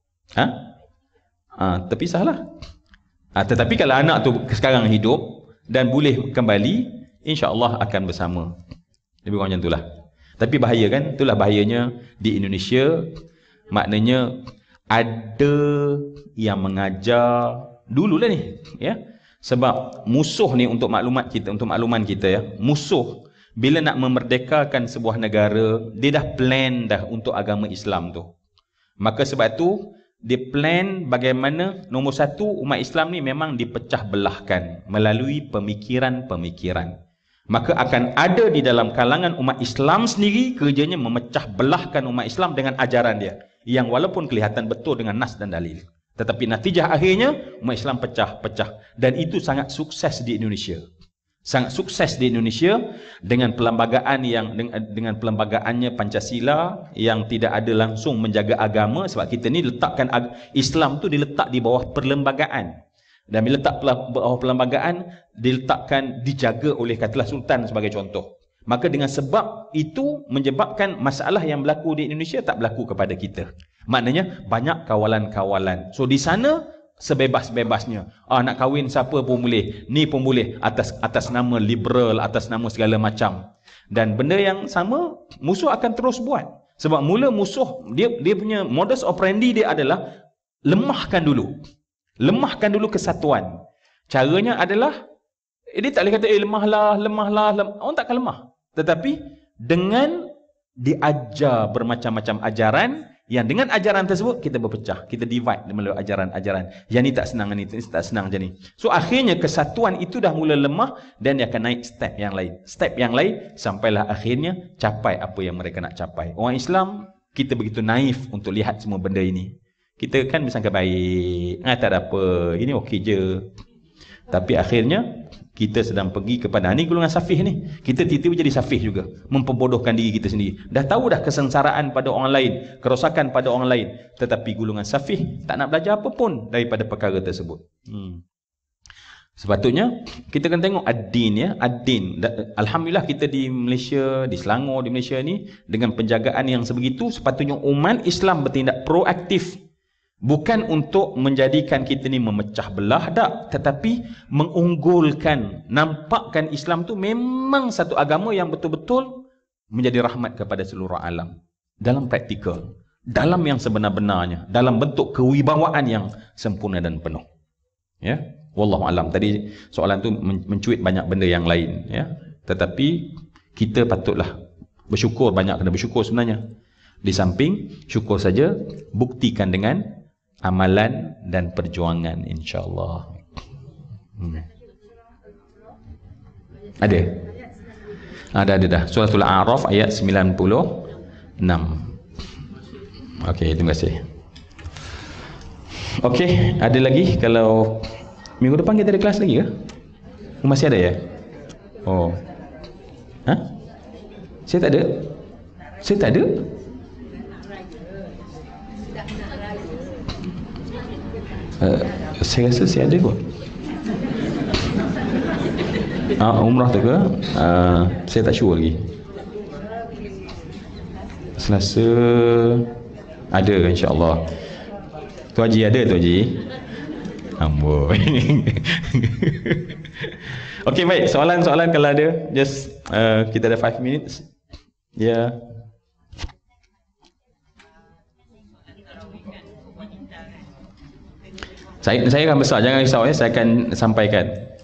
terpisahlah. Tetapi kalau anak tu sekarang hidup dan boleh kembali, insya-Allah akan bersama. Lebih kurang macam itulah. Tapi bahaya kan? Itulah bahayanya di Indonesia. Maknanya ada yang mengajar dululah ni, ya. Sebab musuh ni, untuk maklumat kita, untuk makluman kita ya, musuh bila nak memerdekakan sebuah negara, dia dah plan dah untuk agama Islam tu. Maka sebab tu dia plan bagaimana, nombor satu, umat Islam ni memang dipecah belahkan melalui pemikiran-pemikiran. Maka akan ada di dalam kalangan umat Islam sendiri kerjanya memecah belahkan umat Islam dengan ajaran dia, yang walaupun kelihatan betul dengan nas dan dalil, tetapi natijah akhirnya umat Islam pecah-pecah. Dan itu sangat sukses di Indonesia. Sangat sukses di Indonesia dengan perlembagaan yang dengan perlembagaannya Pancasila yang tidak ada langsung menjaga agama. Sebab kita ni letakkan Islam tu diletak di bawah perlembagaan. Dan bila letak bawah perlembagaan, diletakkan, dijaga oleh katalah Sultan sebagai contoh. Maka dengan sebab itu menyebabkan masalah yang berlaku di Indonesia tak berlaku kepada kita. Maknanya banyak kawalan-kawalan. So di sana sebebas-bebasnya. Nak kahwin siapa pun boleh, ni pun boleh, atas nama liberal, atas nama segala macam. Dan benda yang sama musuh akan terus buat. Sebab mula musuh dia punya modus operandi dia adalah lemahkan dulu. Lemahkan dulu kesatuan. Caranya adalah dia tak boleh kata lemahlah. Orang takkan lemah. Tetapi dengan diajar bermacam-macam ajaran, yang dengan ajaran tersebut kita berpecah, kita divide melalui ajaran-ajaran. Yang ni tak senang, ni tak senang macam ni. So akhirnya kesatuan itu dah mula lemah dan dia akan naik step yang lain. Step yang lain sampailah akhirnya capai apa yang mereka nak capai. Orang Islam, kita begitu naif untuk lihat semua benda ini. Kita kan bersangka baik, tak ada apa, ini okey je. Tapi akhirnya kita sedang pergi kepada ni golongan safih ni. Kita tiba-tiba jadi safih juga, memperbodohkan diri kita sendiri. Dah tahu dah kesengsaraan pada orang lain, kerosakan pada orang lain, tetapi golongan safih tak nak belajar apa pun daripada perkara tersebut. Sepatutnya kita kena tengok ad-din ya, ad-din. Alhamdulillah kita di Malaysia, di Selangor, di Malaysia ni dengan penjagaan yang sebegitu, sepatutnya umat Islam bertindak proaktif. Bukan untuk menjadikan kita ni memecah belah tak, tetapi mengunggulkan, nampakkan Islam tu memang satu agama yang betul-betul menjadi rahmat kepada seluruh alam. Dalam praktikal, dalam yang sebenar-benarnya, dalam bentuk kewibawaan yang sempurna dan penuh. Ya, wallahu alam. Tadi soalan tu mencuit banyak benda yang lain ya. Tetapi kita patutlah bersyukur, banyak kena bersyukur sebenarnya. Di samping syukur saja, buktikan dengan amalan dan perjuangan, insya-Allah. Ada dah. Surah Al-A'raf ayat 96. Okey, terima kasih. Okey, ada lagi? Kalau minggu depan kita ada kelas lagi ke? Masih ada ya? Oh. Saya tak ada. Saya rasa saya ada kot. Umrah tu ke? Saya tak sure lagi. Selasa ada insya-Allah. Tu Haji ada tu Haji. Amboi. Okey, baik, soalan-soalan kalau ada, just kita ada 5 minutes. Ya. Saya akan besar, jangan risau ya, saya akan sampaikan.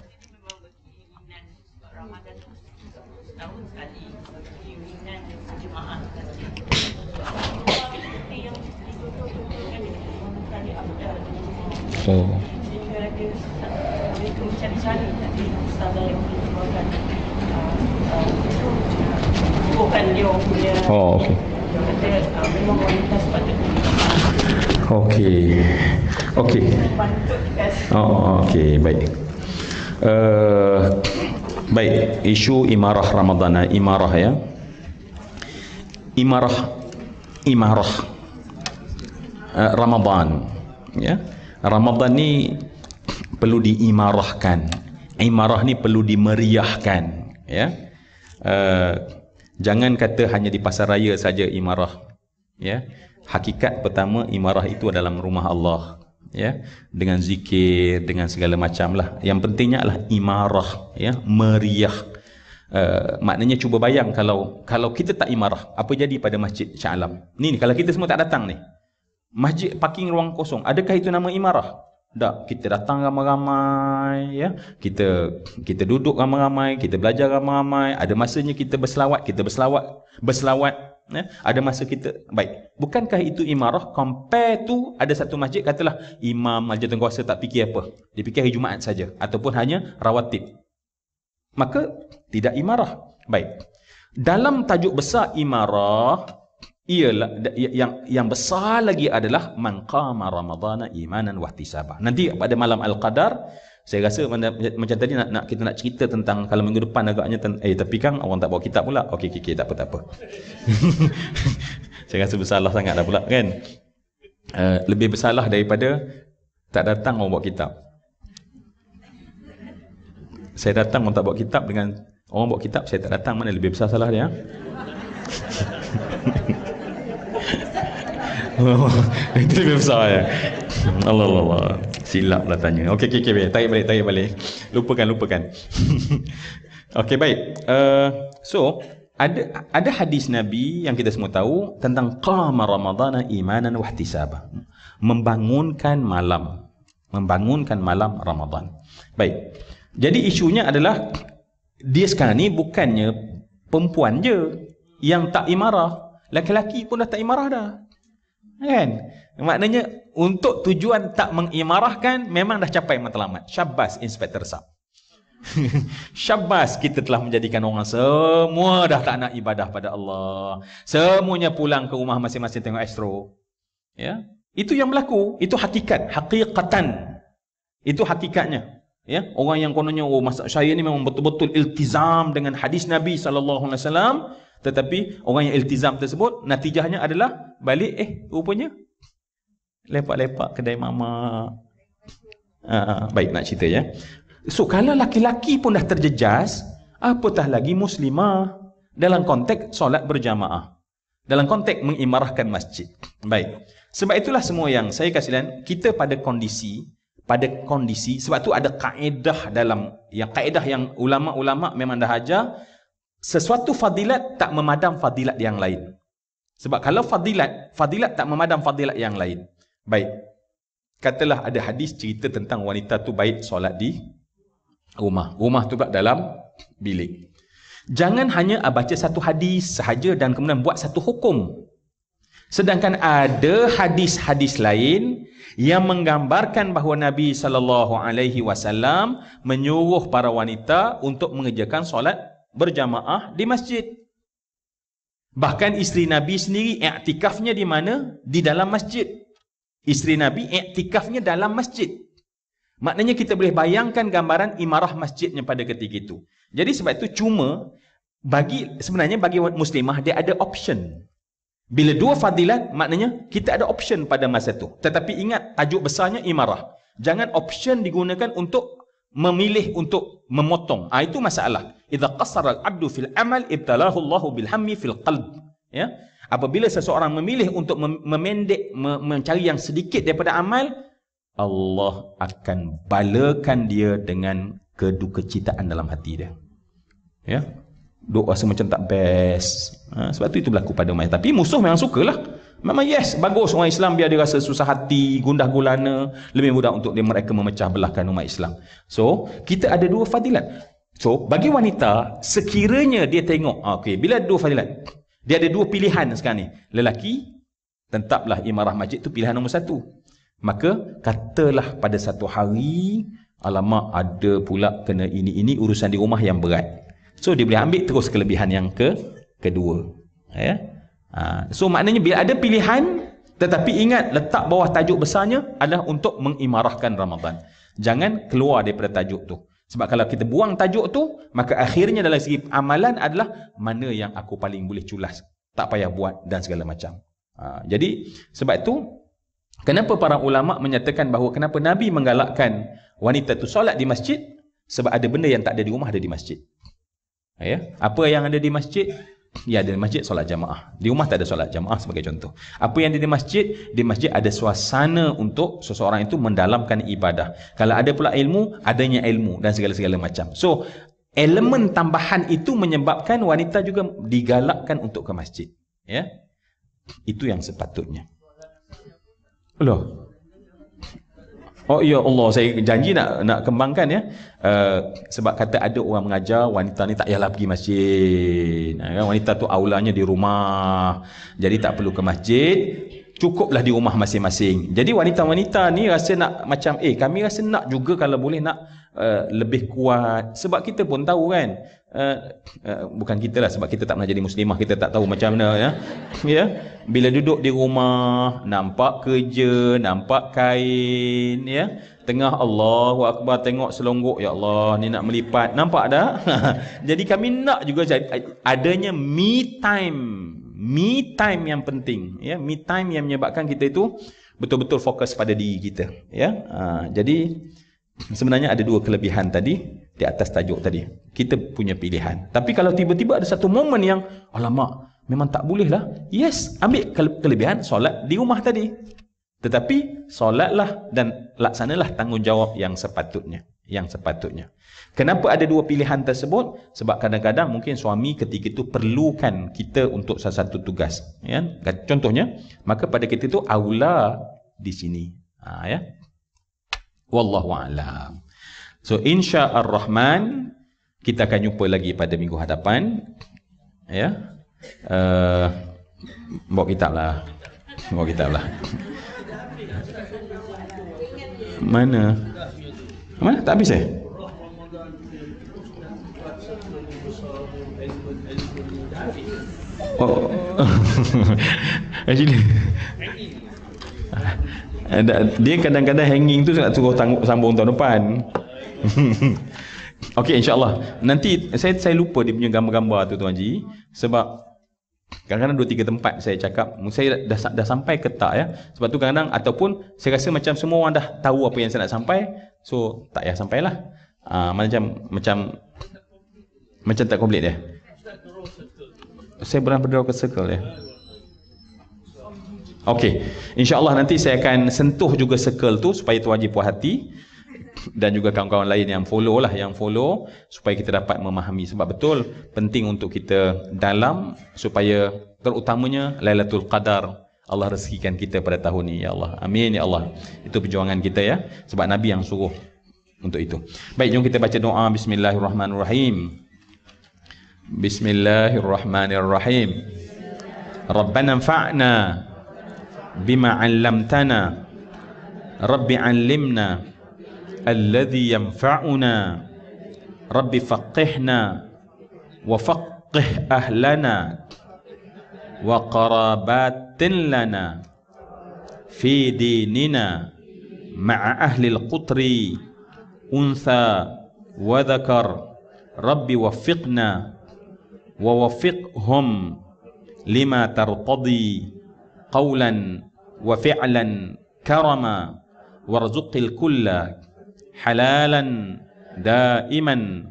Oh, okey. Okey. Okey, baik. Baik, isu imarah Ramadan, imarah ya. Imarah Ramadan ya. Ramadan ni perlu diimarahkan. imarah ni perlu dimeriahkan, ya. Jangan kata hanya di pasar raya saja imarah, ya. Hakikat pertama imarah itu dalam rumah Allah, ya, dengan zikir, dengan segala macam lah. Yang pentingnya adalah imarah, ya, meriah. Maknanya cuba bayang kalau kita tak imarah, apa jadi pada Masjid Shah Alam ni kalau kita semua tak datang ni, masjid parking ruang kosong, adakah itu nama imarah? Tak, kita datang ramai-ramai, ya. Kita duduk ramai-ramai, kita belajar ramai-ramai, ada masanya kita berselawat, ya. Ada masa kita baik. Bukankah itu imarah? Compare tu ada satu masjid katalah imam majlis kuasa tak fikir apa. Dia fikir hari Jumaat saja ataupun hanya rawatib. Maka tidak imarah. Baik. Dalam tajuk besar imarah ialah yang besar lagi adalah man qama ramadhana imanan wa ihtisaba. Nanti pada malam Al-Qadar saya rasa macam tadi kita nak cerita tentang kalau minggu depan agaknya tapi kan orang tak bawa kitab pula. Okey tak apa. Saya rasa bersalah sangat dah pula kan. Lebih bersalah daripada tak datang orang bawa kitab. Saya datang orang tak bawa kitab dengan orang bawa kitab saya tak datang, mana lebih besar salah dia? Itu lebih besar ya. Allah. Silap lah tanya. Okey, tarik balik. Lupakan. Okey, baik. So, ada hadis Nabi yang kita semua tahu tentang qama ramadhana imanan wa ihtisaba. Membangunkan malam Ramadan. Baik. Jadi isunya adalah dia sekarang ni bukannya perempuan je yang tak imarah, laki-laki pun dah tak imarah dah. Kan? Maknanya untuk tujuan tak mengimarahkan memang dah capai matlamat. Syabas Inspektor Sab. Syabas, kita telah menjadikan orang semua dah tak nak ibadah pada Allah. Semuanya pulang ke rumah masing-masing tengok astro. Ya? Itu yang berlaku, itu hakikatan. Itu hakikatnya. Ya, orang yang kononnya saya ni memang betul-betul iltizam dengan hadis Nabi SAW, tetapi orang yang iltizam tersebut natijahnya adalah balik rupanya lepak-lepak kedai mama. Baik, nak cerita ya. So kalau laki-laki pun dah terjejas, apatah lagi muslimah dalam konteks solat berjamaah, dalam konteks mengimarahkan masjid. Baik. Sebab itulah semua yang saya kasih lihat, kita pada kondisi sebab tu ada kaedah yang ulama-ulama memang dah ajar, sesuatu fadilat tak memadam fadilat yang lain. Sebab kalau fadilat tak memadam fadilat yang lain. Baik. Katalah ada hadis cerita tentang wanita tu baik solat di rumah tu pula dalam bilik. Jangan hanya baca satu hadis sahaja dan kemudian buat satu hukum. Sedangkan ada hadis-hadis lain yang menggambarkan bahawa Nabi SAW menyuruh para wanita untuk mengerjakan solat berjamaah di masjid. Bahkan isteri Nabi sendiri iktikafnya di mana? Di dalam masjid. Isteri Nabi iktikafnya dalam masjid. Maknanya kita boleh bayangkan gambaran imarah masjidnya pada ketika itu. Jadi sebab itu sebenarnya bagi muslimah dia ada option. Bila dua fadilat, maknanya kita ada option pada masa itu. Tetapi ingat, tajuk besarnya imarah. Jangan option digunakan untuk memilih, untuk memotong. Itu masalah. Idza qassara al-'abdu fil amal ibtalahu Allahu bil hammi fil qalb. Ya? Apabila seseorang memilih untuk memendek, mencari yang sedikit daripada amal, Allah akan balakan dia dengan kedukecitaan dalam hati dia. Ya? Duk rasa macam tak best. Sebab itu berlaku pada umat. Tapi musuh memang sukalah. Memang yes, bagus orang Islam biar dia rasa susah hati, gundah gulana, lebih mudah untuk mereka memecah belahkan umat Islam. So, kita ada dua fadilat. So, bagi wanita, sekiranya dia tengok, bila ada dua fadilat, dia ada dua pilihan sekarang ni. Lelaki, tetaplah imarah masjid tu pilihan nombor satu. Maka, katalah pada satu hari, alamak ada pula kena ini urusan di rumah yang berat. So dia boleh ambil terus kelebihan yang kedua. Ya. So maknanya bila ada pilihan, tetapi ingat letak bawah tajuk besarnya adalah untuk mengimarahkan Ramadan. Jangan keluar daripada tajuk tu. Sebab kalau kita buang tajuk tu, maka akhirnya dalam segi amalan adalah mana yang aku paling boleh culas, tak payah buat dan segala macam. Jadi sebab itu kenapa para ulama menyatakan bahawa kenapa Nabi menggalakkan wanita tu solat di masjid? Sebab ada benda yang tak ada di rumah, ada di masjid. Ya, apa yang ada di masjid? Ya, ada di masjid solat jamaah. Di rumah tak ada solat jamaah sebagai contoh. Apa yang ada di masjid? Di masjid ada suasana untuk seseorang itu mendalamkan ibadah. Kalau ada pula ilmu, adanya ilmu dan segala-segala macam. So, elemen tambahan itu menyebabkan wanita juga digalakkan untuk ke masjid. Ya, itu yang sepatutnya. Loh. Oh ya Allah, saya janji nak kembangkan ya. Sebab kata ada orang mengajar wanita ni tak payahlah pergi masjid. Wanita tu aulanya di rumah. Jadi tak perlu ke masjid. Cukuplah di rumah masing-masing. Jadi wanita-wanita ni rasa nak macam kami rasa nak juga kalau boleh nak lebih kuat. Sebab kita pun tahu kan. Bukan kita lah, sebab kita tak pernah jadi muslimah, kita tak tahu macam mana ya. Ya, bila duduk di rumah nampak kerja, nampak kain ya, tengah Allahu Akbar tengok selonggok, ya Allah ni nak melipat, nampak dah. Jadi kami nak juga adanya me time yang penting ya, me time yang menyebabkan kita itu betul-betul fokus pada diri kita ya. Jadi sebenarnya ada dua kelebihan tadi di atas tajuk tadi. Kita punya pilihan. Tapi kalau tiba-tiba ada satu momen yang alamak, memang tak boleh lah. Yes, ambil kelebihan solat di rumah tadi. Tetapi solatlah dan laksanalah tanggungjawab yang sepatutnya. Kenapa ada dua pilihan tersebut? Sebab kadang-kadang mungkin suami ketika itu perlukan kita untuk sesuatu tugas. Ya? Contohnya, maka pada kita itu aula di sini. Ya. Wallahu a'lam. So insya-Ar-Rahman kita akan jumpa lagi pada minggu hadapan. Ya. Bawa kitab lah. Mana? Tak habis Oh. Actually dia kadang-kadang hanging tu nak suruh sambung tahun depan. Okey, insya-Allah. Nanti saya lupa dia punya gambar-gambar tu Tuan Haji, sebab kadang-kadang 2-3 tempat saya cakap saya dah sampai ke tak ya. Sebab tu kadang-kadang ataupun saya rasa macam semua orang dah tahu apa yang saya nak sampai, so tak payah sampailah. Macam tak komplit dia. Saya berdraw ke circle ya. Okey, insya-Allah nanti saya akan sentuh juga circle tu supaya Tuan Haji puas hati dan juga kawan-kawan lain yang follow supaya kita dapat memahami. Sebab betul penting untuk kita dalam supaya terutamanya Lailatul Qadar Allah rezekikan kita pada tahun ini ya Allah. Amin ya Allah. Itu perjuangan kita ya, sebab Nabi yang suruh untuk itu. Baik, jom kita baca doa. Bismillahirrahmanirrahim. Bismillahirrahmanirrahim. Rabbana anfa'na bima 'allamtana. Rabbi 'allimna alladhi yanfa'una. Rabbi faqihna wa faqih ahlana wa qarabatin lana fi dinina ma'a ahli al-qutri untha wa dhakar. Rabbi waffiqna wa waffiqhum lima tartadi qawlan wa fi'lan karama warzuqil kulla halalan daiman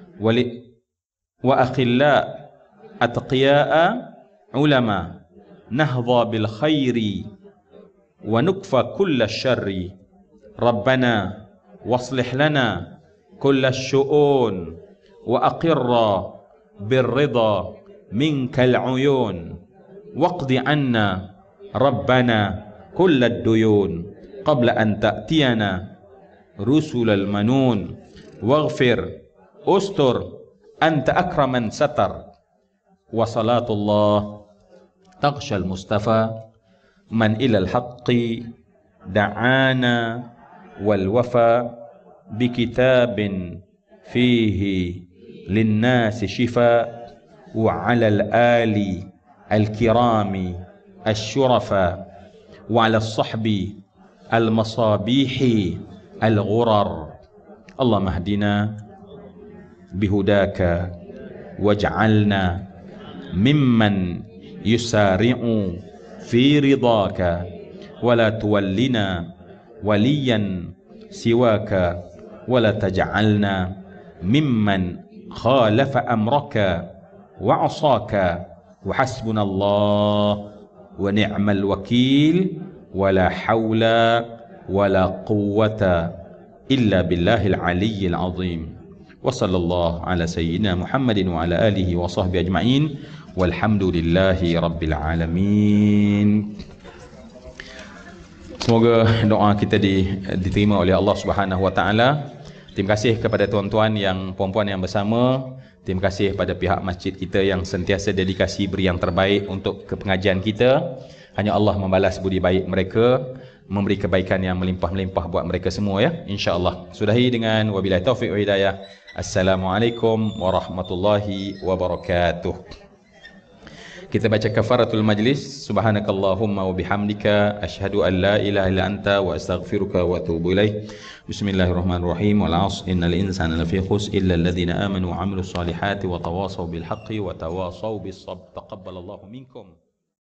wa akhilla atqiya'a ulama nahdha bil khairi wa nukfa kulla syarri. Rabbana waslih lana kulla syu'un wa aqirra birrida minkal uyun waqdi anna Rabbana kullad duyun qabla an ta'tiyana rusulal manun waghfir ustur anta akraman satar. Wa salatullah taqshal mustafa man ilal haqqi da'ana wal wafa bi kitabin fihi linnasi shifa wa alal ali al-kirami الشرفاء وعلى الصحب المصابيح الغرر. اللهم اهدنا بهداك واجعلنا ممن يسارع في رضاك ولا تولنا وليا سواك ولا تجعلنا mimman khalafa amraka wa asaka wa hasbunallah wa ni'mal wakil wa la hawla wa la quwwata illa billahil aliyyil azim. Wa sallallahu ala sayyidina Muhammadin wa ala alihi wa sahbihi ajma'in walhamdulillahi rabbil alamin. Semoga doa kita diterima oleh Allah Subhanahu wa taala. Terima kasih kepada tuan-tuan yang puan-puan yang bersama. Terima kasih pada pihak masjid kita yang sentiasa dedikasi beri yang terbaik untuk pengajian kita. Hanya Allah membalas budi baik mereka, memberi kebaikan yang melimpah-melimpah buat mereka semua ya, insya-Allah. Sudahi dengan wabillahi taufiq wa hidayah. Assalamualaikum warahmatullahi wabarakatuh. Kita baca kafaratul majlis. Subhanakallahumma wa bihamdika asyhadu an la ilaha illa anta wa astaghfiruka wa atubu ilaik. Bismillahirrahmanirrahim. Wal 'asr innal insana lafi khusr illa alladhina amanu wa 'amilus solihati wa tawasaw bil haqqi wa tawasaw bis sabr. Taqabbalallahu minkum.